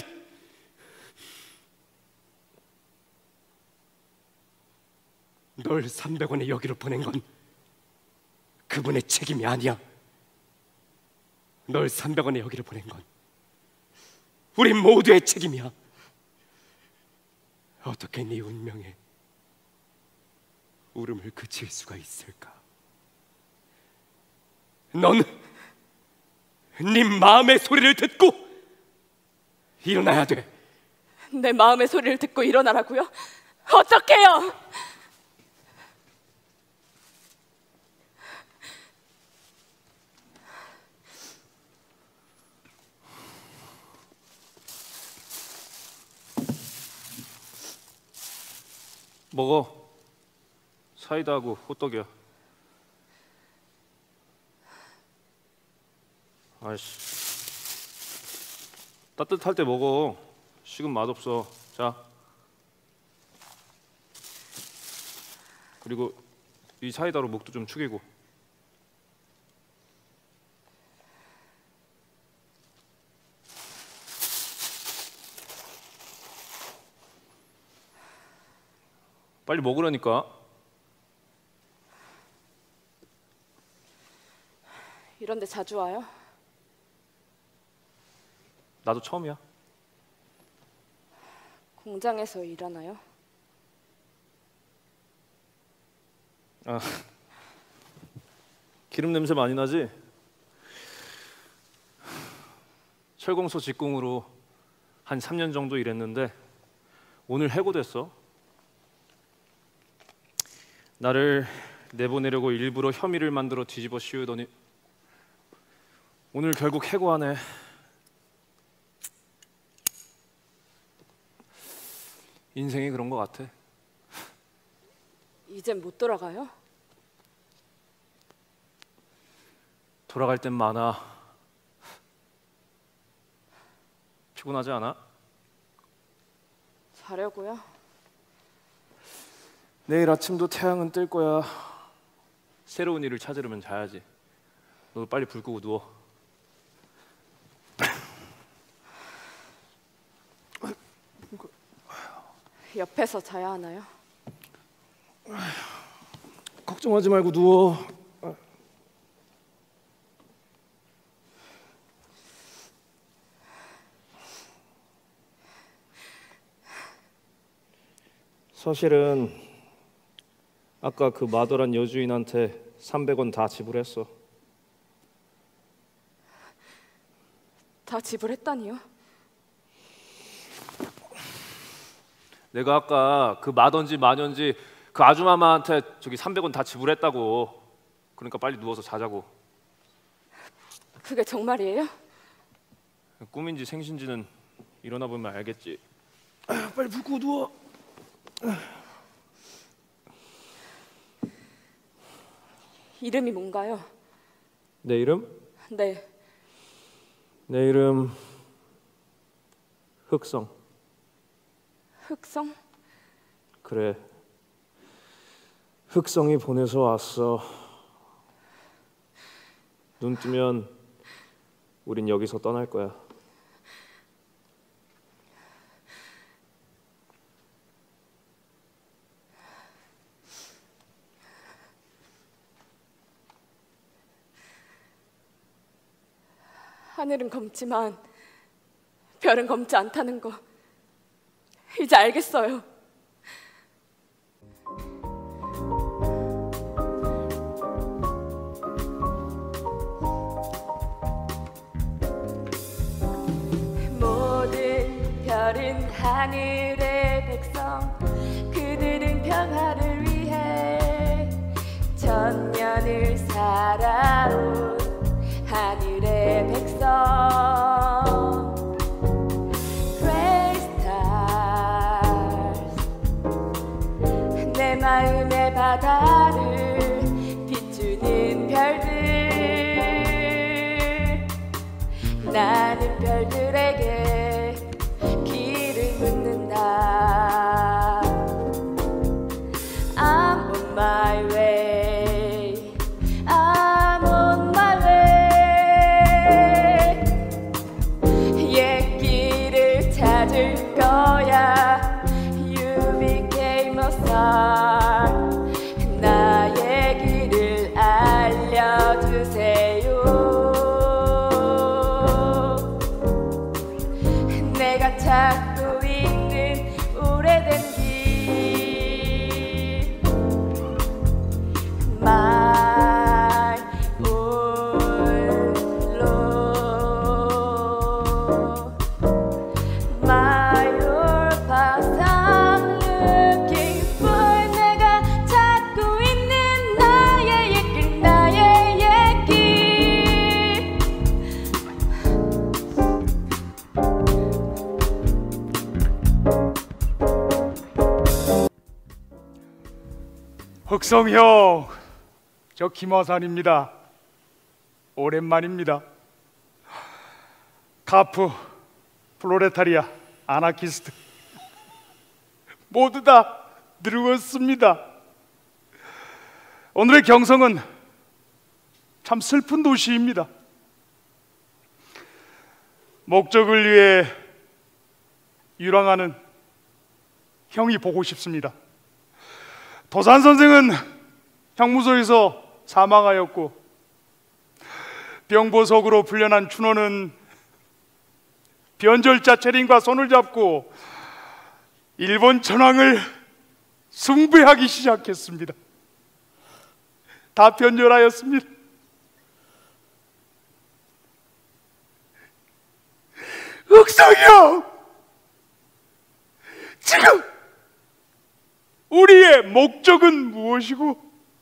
[SPEAKER 1] 널 삼백 원에 여기로 보낸 건 그분의 책임이 아니야. 널 삼백 원에 여기로 보낸 건 우리 모두의 책임이야. 어떻게 네 운명에 울음을 그칠 수가 있을까? 넌 네 마음의 소리를 듣고 일어나야 돼.
[SPEAKER 9] 내 마음의 소리를 듣고 일어나라고요? 어떡해요?
[SPEAKER 12] 먹어. 사이다하고 호떡이야. 아이씨. 따뜻할 때 먹어. 식은 맛없어. 자. 그리고 이 사이다로 목도 좀 축이고. 빨리 먹으라니까.
[SPEAKER 9] 이런 데 자주 와요?
[SPEAKER 12] 나도 처음이야.
[SPEAKER 9] 공장에서 일하나요?
[SPEAKER 12] 아, 기름 냄새 많이 나지? 철공소 직공으로 한 삼 년 정도 일했는데 오늘 해고됐어. 나를 내보내려고 일부러 혐의를 만들어 뒤집어 씌우더니 오늘 결국 해고하네. 인생이 그런 것 같아.
[SPEAKER 9] 이젠 못 돌아가요?
[SPEAKER 12] 돌아갈 땐 많아. 피곤하지 않아?
[SPEAKER 9] 자려고요?
[SPEAKER 12] 내일 아침도 태양은 뜰 거야. 새로운 일을 찾으려면 자야지. 너 빨리 불 끄고 누워.
[SPEAKER 9] 옆에서 자야 하나요?
[SPEAKER 12] 걱정하지 말고 누워. 사실은 아까 그 마더란 여주인한테 삼백 원 다 지불했어.
[SPEAKER 9] 다 지불했다니요?
[SPEAKER 12] 내가 아까 그 마던지 마녀인지 그 아줌마한테 저기 삼백 원 다 지불했다고. 그러니까 빨리 누워서 자자고.
[SPEAKER 9] 그게 정말이에요?
[SPEAKER 12] 꿈인지 생신지는 일어나 보면 알겠지. 빨리 불 끄고 누워.
[SPEAKER 9] 이름이 뭔가요?
[SPEAKER 12] 내 이름?
[SPEAKER 9] 네.
[SPEAKER 12] 내 이름 흑성.
[SPEAKER 9] 흑성?
[SPEAKER 12] 그래. 흑성이 보내서 왔어. 눈 뜨면 우린 여기서 떠날 거야.
[SPEAKER 9] 하늘은 검지만 별은 검지 않다는 거 이제 알겠어요. 모든 별은 하늘의 백성, 그들은 평화를 위해 천년을 살아온 하늘의 백성. Gray stars, 내 마음의 바다를 비추는 별들. 나는 별들에게 길을 묻는다. I'm on my way, I'm on my way. 옛 길을 찾을 거야. You became a star. 나의 길을 알려주세요. 내가 찾고 있는 오래된 길. My old Lord, my old past I'm looking for. 내가 찾고 있는 나의 옛길, 나의 옛길.
[SPEAKER 6] 흑성 형, 저 김화산입니다. 오랜만입니다. 카프, 플로레타리아, 아나키스트 모두 다 늙었습니다. 오늘의 경성은 참 슬픈 도시입니다. 목적을 위해 유랑하는 형이 보고 싶습니다. 도산 선생은 형무소에서 사망하였고, 병보석으로 풀려난 춘호는 변절자 체린과 손을 잡고 일본 천황을 숭배하기 시작했습니다. 다 변절하였습니다. 흑성이 형, 지금 우리의 목적은 무엇이고,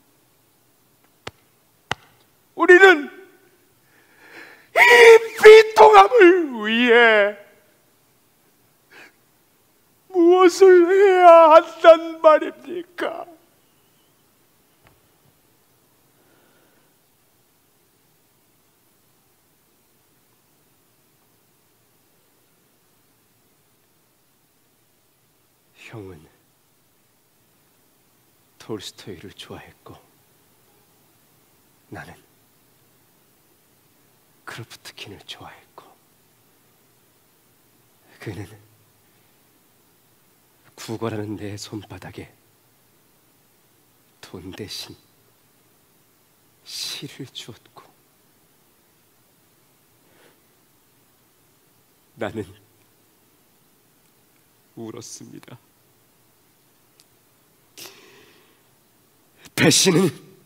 [SPEAKER 6] 우리는 이 비통함을 위해 무엇을 해야 한단 말입니까?
[SPEAKER 1] 형은 톨스토이를 좋아했고, 나는 크로프트킨을 좋아했고, 그는 구걸하는 내 손바닥에 돈 대신 실을 주었고 나는 울었습니다. 배신은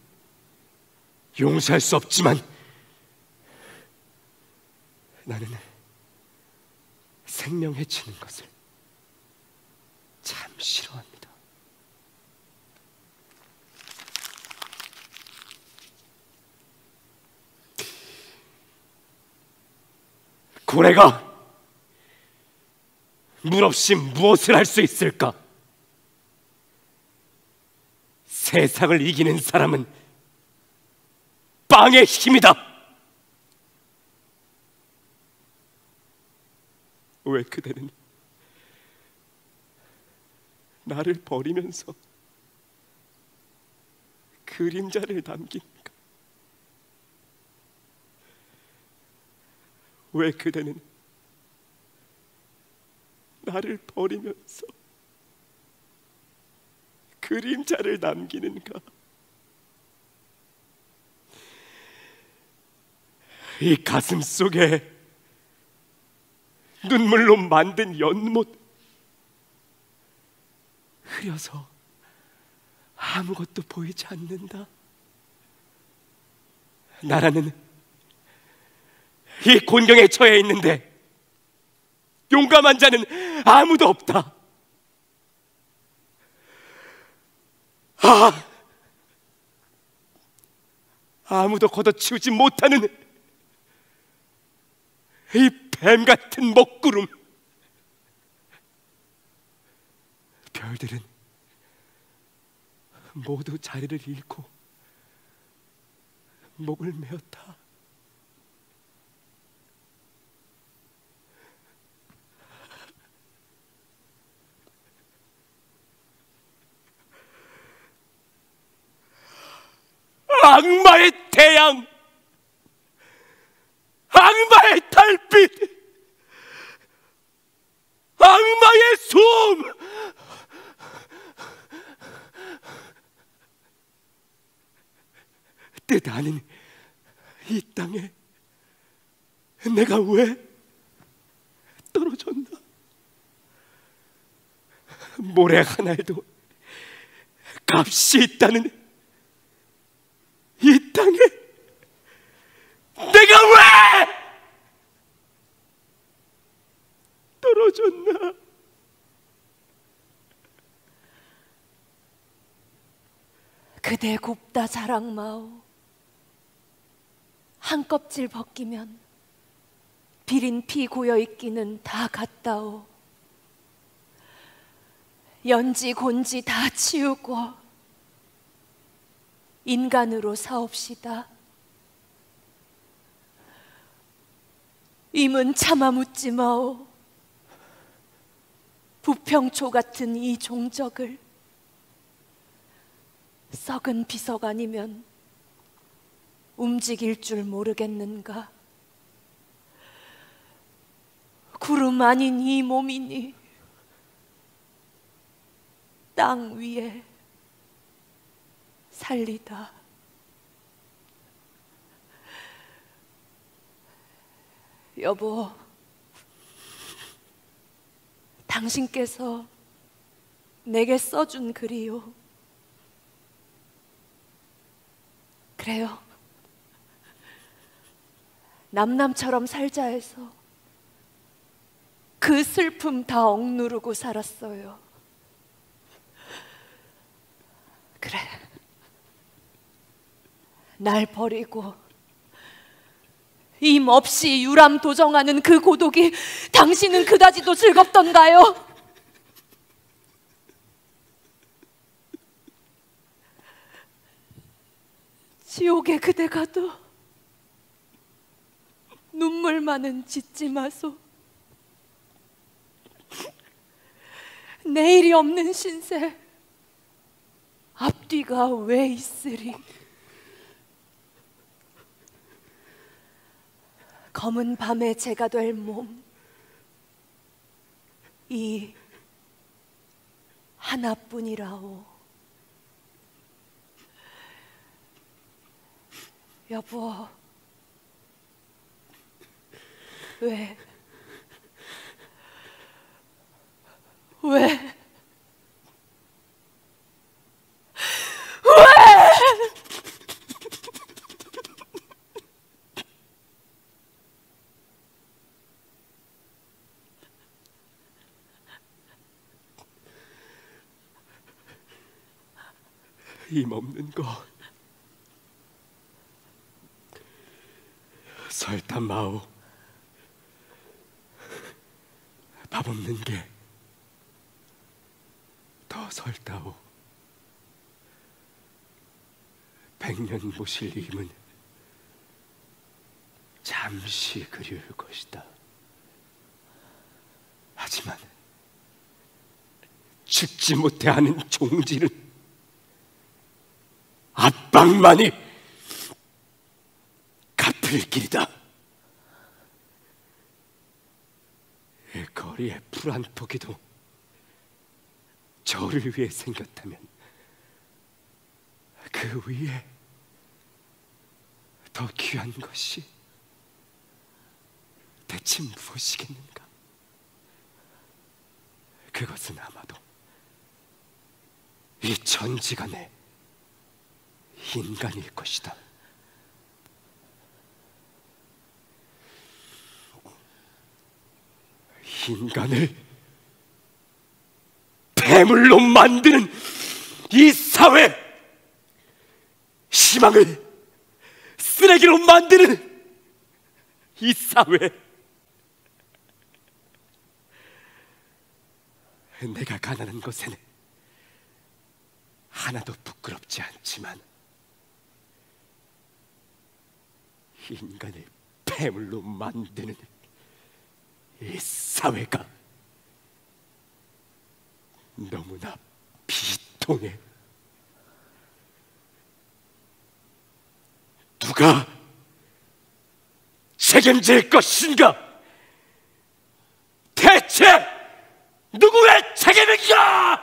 [SPEAKER 1] 용서할 수 없지만 나는 생명 해치는 것을 참 싫어합니다. 고래가 물 없이 무엇을 할 수 있을까? 세상을 이기는 사람은 빵의 힘이다. 왜 그대는 나를 버리면서 그림자를 남깁니까? 왜 그대는 나를 버리면서 그림자를 남기는가? 이 가슴 속에 눈물로 만든 연못 흐려서 아무것도 보이지 않는다. 나라는 이 곤경에 처해 있는데 용감한 자는 아무도 없다. 아, 아무도 걷어치우지 못하는 이 뱀 같은 먹구름. 별들은 모두 자리를 잃고 목을 메었다. 악마의 태양, 악마의 달빛, 악마의 숨, 뜻 아닌 이 땅에 내가 왜 떨어졌나? 모래 한 알도 값이 있다는 이 땅에 내가 왜 떨어졌나?
[SPEAKER 9] 그대 곱다 자랑마오. 한 껍질 벗기면 비린 피 고여있기는 다 같다오. 연지 곤지 다 치우고 인간으로 사옵시다. 임은 차마 묻지 마오. 부평초 같은 이 종적을 썩은 비석 아니면 움직일 줄 모르겠는가? 구름 아닌 이 몸이니 땅 위에 살리다. 여보, 당신께서 내게 써준 글이요. 그래요. 남남처럼 살자 해서 그 슬픔 다 억누르고 살았어요. 그래, 날 버리고 임 없이 유람 도정하는 그 고독이 당신은 그다지도 즐겁던가요? 지옥에 그대 가도 눈물만은 짓지 마소. 내일이 없는 신세 앞뒤가 왜 있으리. 검은 밤에 제가 될 몸, 이 하나뿐이라오. 여보, 왜? 왜? 왜?
[SPEAKER 1] 힘없는 거 설탕 마오. 밥 없는 게 더 설다오. 백년 모실 힘은 잠시 그리울 것이다. 하지만 죽지 못해 하는 종지는 압박만이 갚을 길이다. 이 거리의 풀 한 포기도 저를 위해 생겼다면 그 위에 더 귀한 것이 대체 무엇이겠는가? 그것은 아마도 이 전지간의 인간일 것이다. 인간을 폐물로 만드는 이 사회, 희망을 쓰레기로 만드는 이 사회. 내가 가난한 것에는 하나도 부끄럽지 않지만 인간을 폐물로 만드는 이 사회가 너무나 비통해. 누가 책임질 것인가? 대체 누구의 책임인가?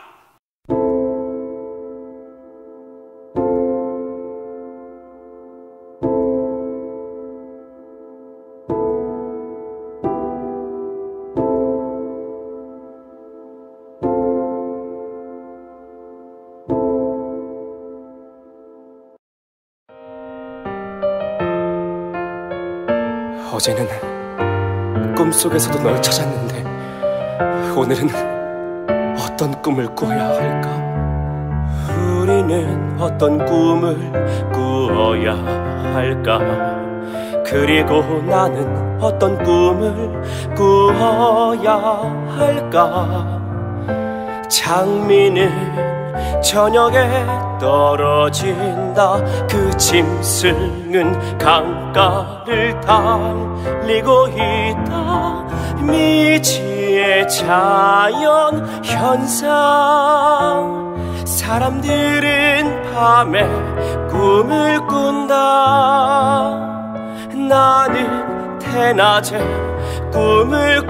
[SPEAKER 1] 어제는 꿈속에서도 널 찾았는데 오늘은 어떤 꿈을 꿔야 할까? 우리는 어떤 꿈을 꾸어야 할까? 그리고 나는 어떤 꿈을 꾸어야 할까? 장미는 저녁에 떨어진다. 그 짐승은 강가를 달리고 있다. 미지의 자연 현상. 사람들은 밤에 꿈을 꾼다. 나는 대낮에 꿈을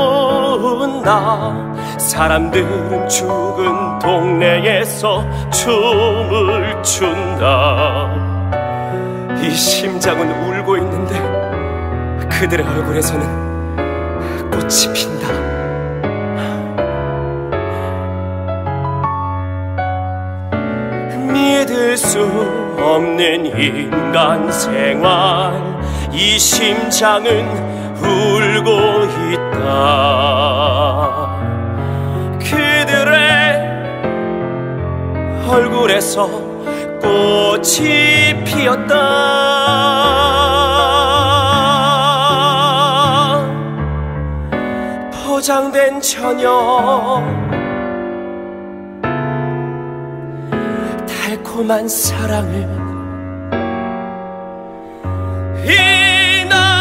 [SPEAKER 1] 꾼다. 사람들은 죽은 동네에서 춤을 춘다. 이 심장은 울고 있는데 그들의 얼굴에서는 꽃이 핀다. 믿을 수 없는 인간 생활. 이 심장은 울고 있다. 그들의 얼굴에서 꽃이 피었다. 포장된 저녁, 달콤한 사랑을 이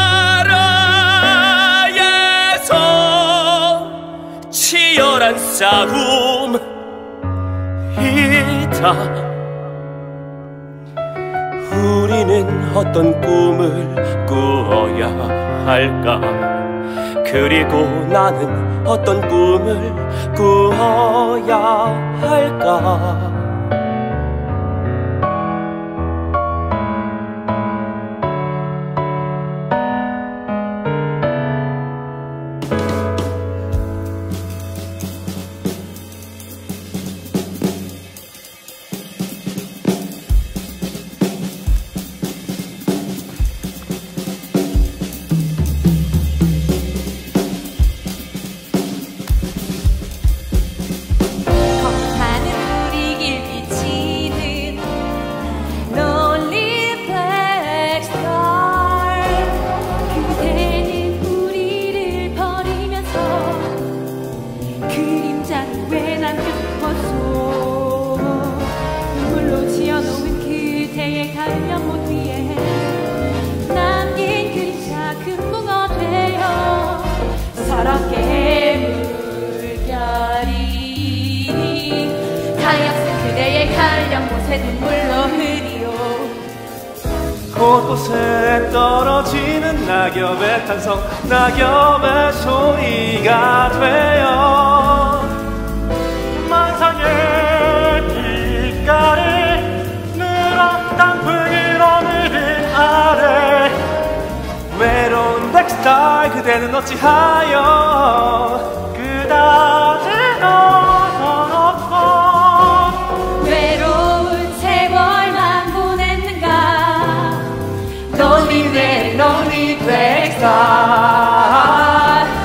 [SPEAKER 1] 나라에서 치열한 싸움이다. 우리는 어떤 꿈을 꾸어야 할까? 그리고 나는 어떤 꿈을 꾸어야 할까?
[SPEAKER 10] 걸까. 곳곳에 떨어지는 낙엽의 탄성, 낙엽의 소리가 되어 만상의 길가에 늘었던 붉은 하늘 아래 외로운 덱스타일 그대는 어찌하여 그다지 너서놓고
[SPEAKER 11] 외로운 세월만 보냈는가. Lonely way, lonely 덱스타일.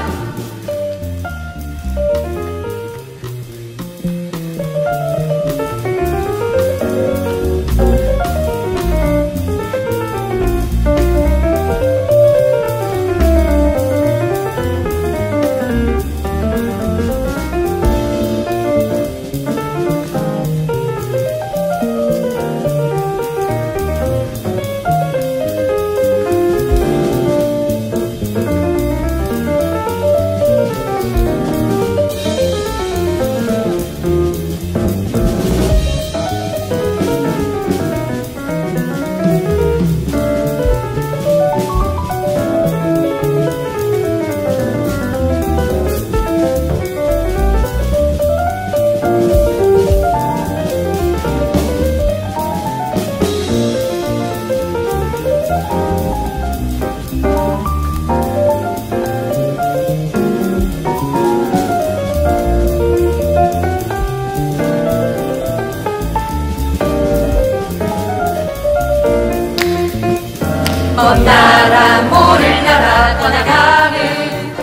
[SPEAKER 2] 먼 나라 모를 나라 떠나가는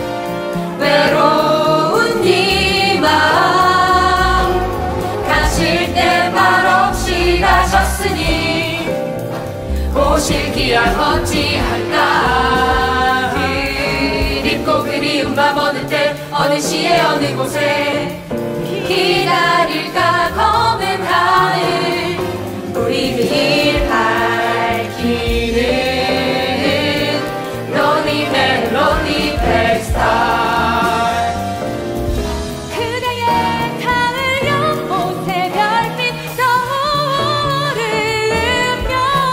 [SPEAKER 2] 외로운 이 마음 가실 때 말없이 가셨으니 오실 기약 어찌할까. 그립고 그리움과 머는 때 어느 시에 어느 곳에 기다릴까. 검은 하늘 우리를 밝히는 Lonely 덱스타일.
[SPEAKER 11] 그대의 가을 연못에 별빛 떠오르면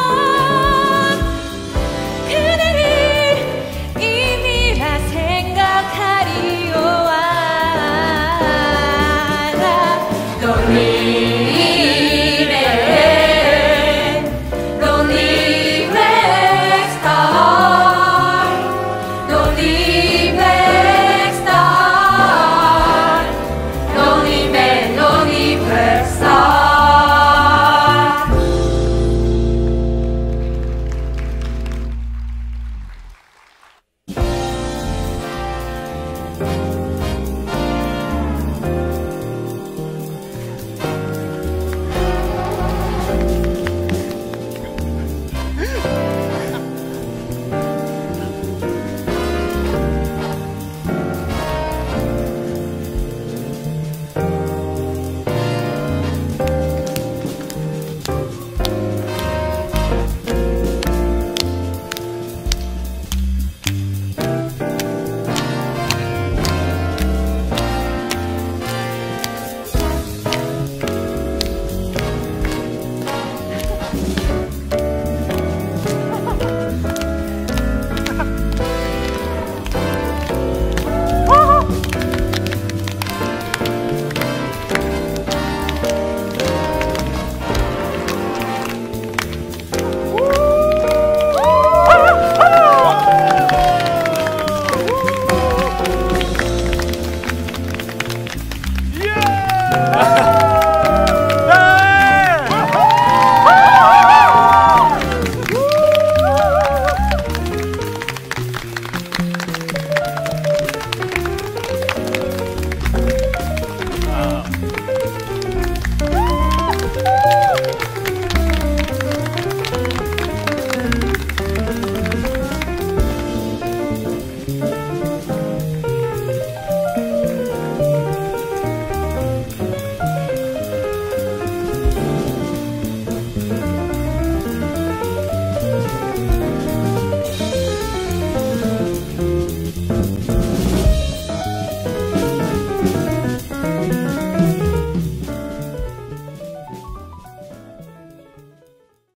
[SPEAKER 11] 그대를 이미라 생각하리오아. Thank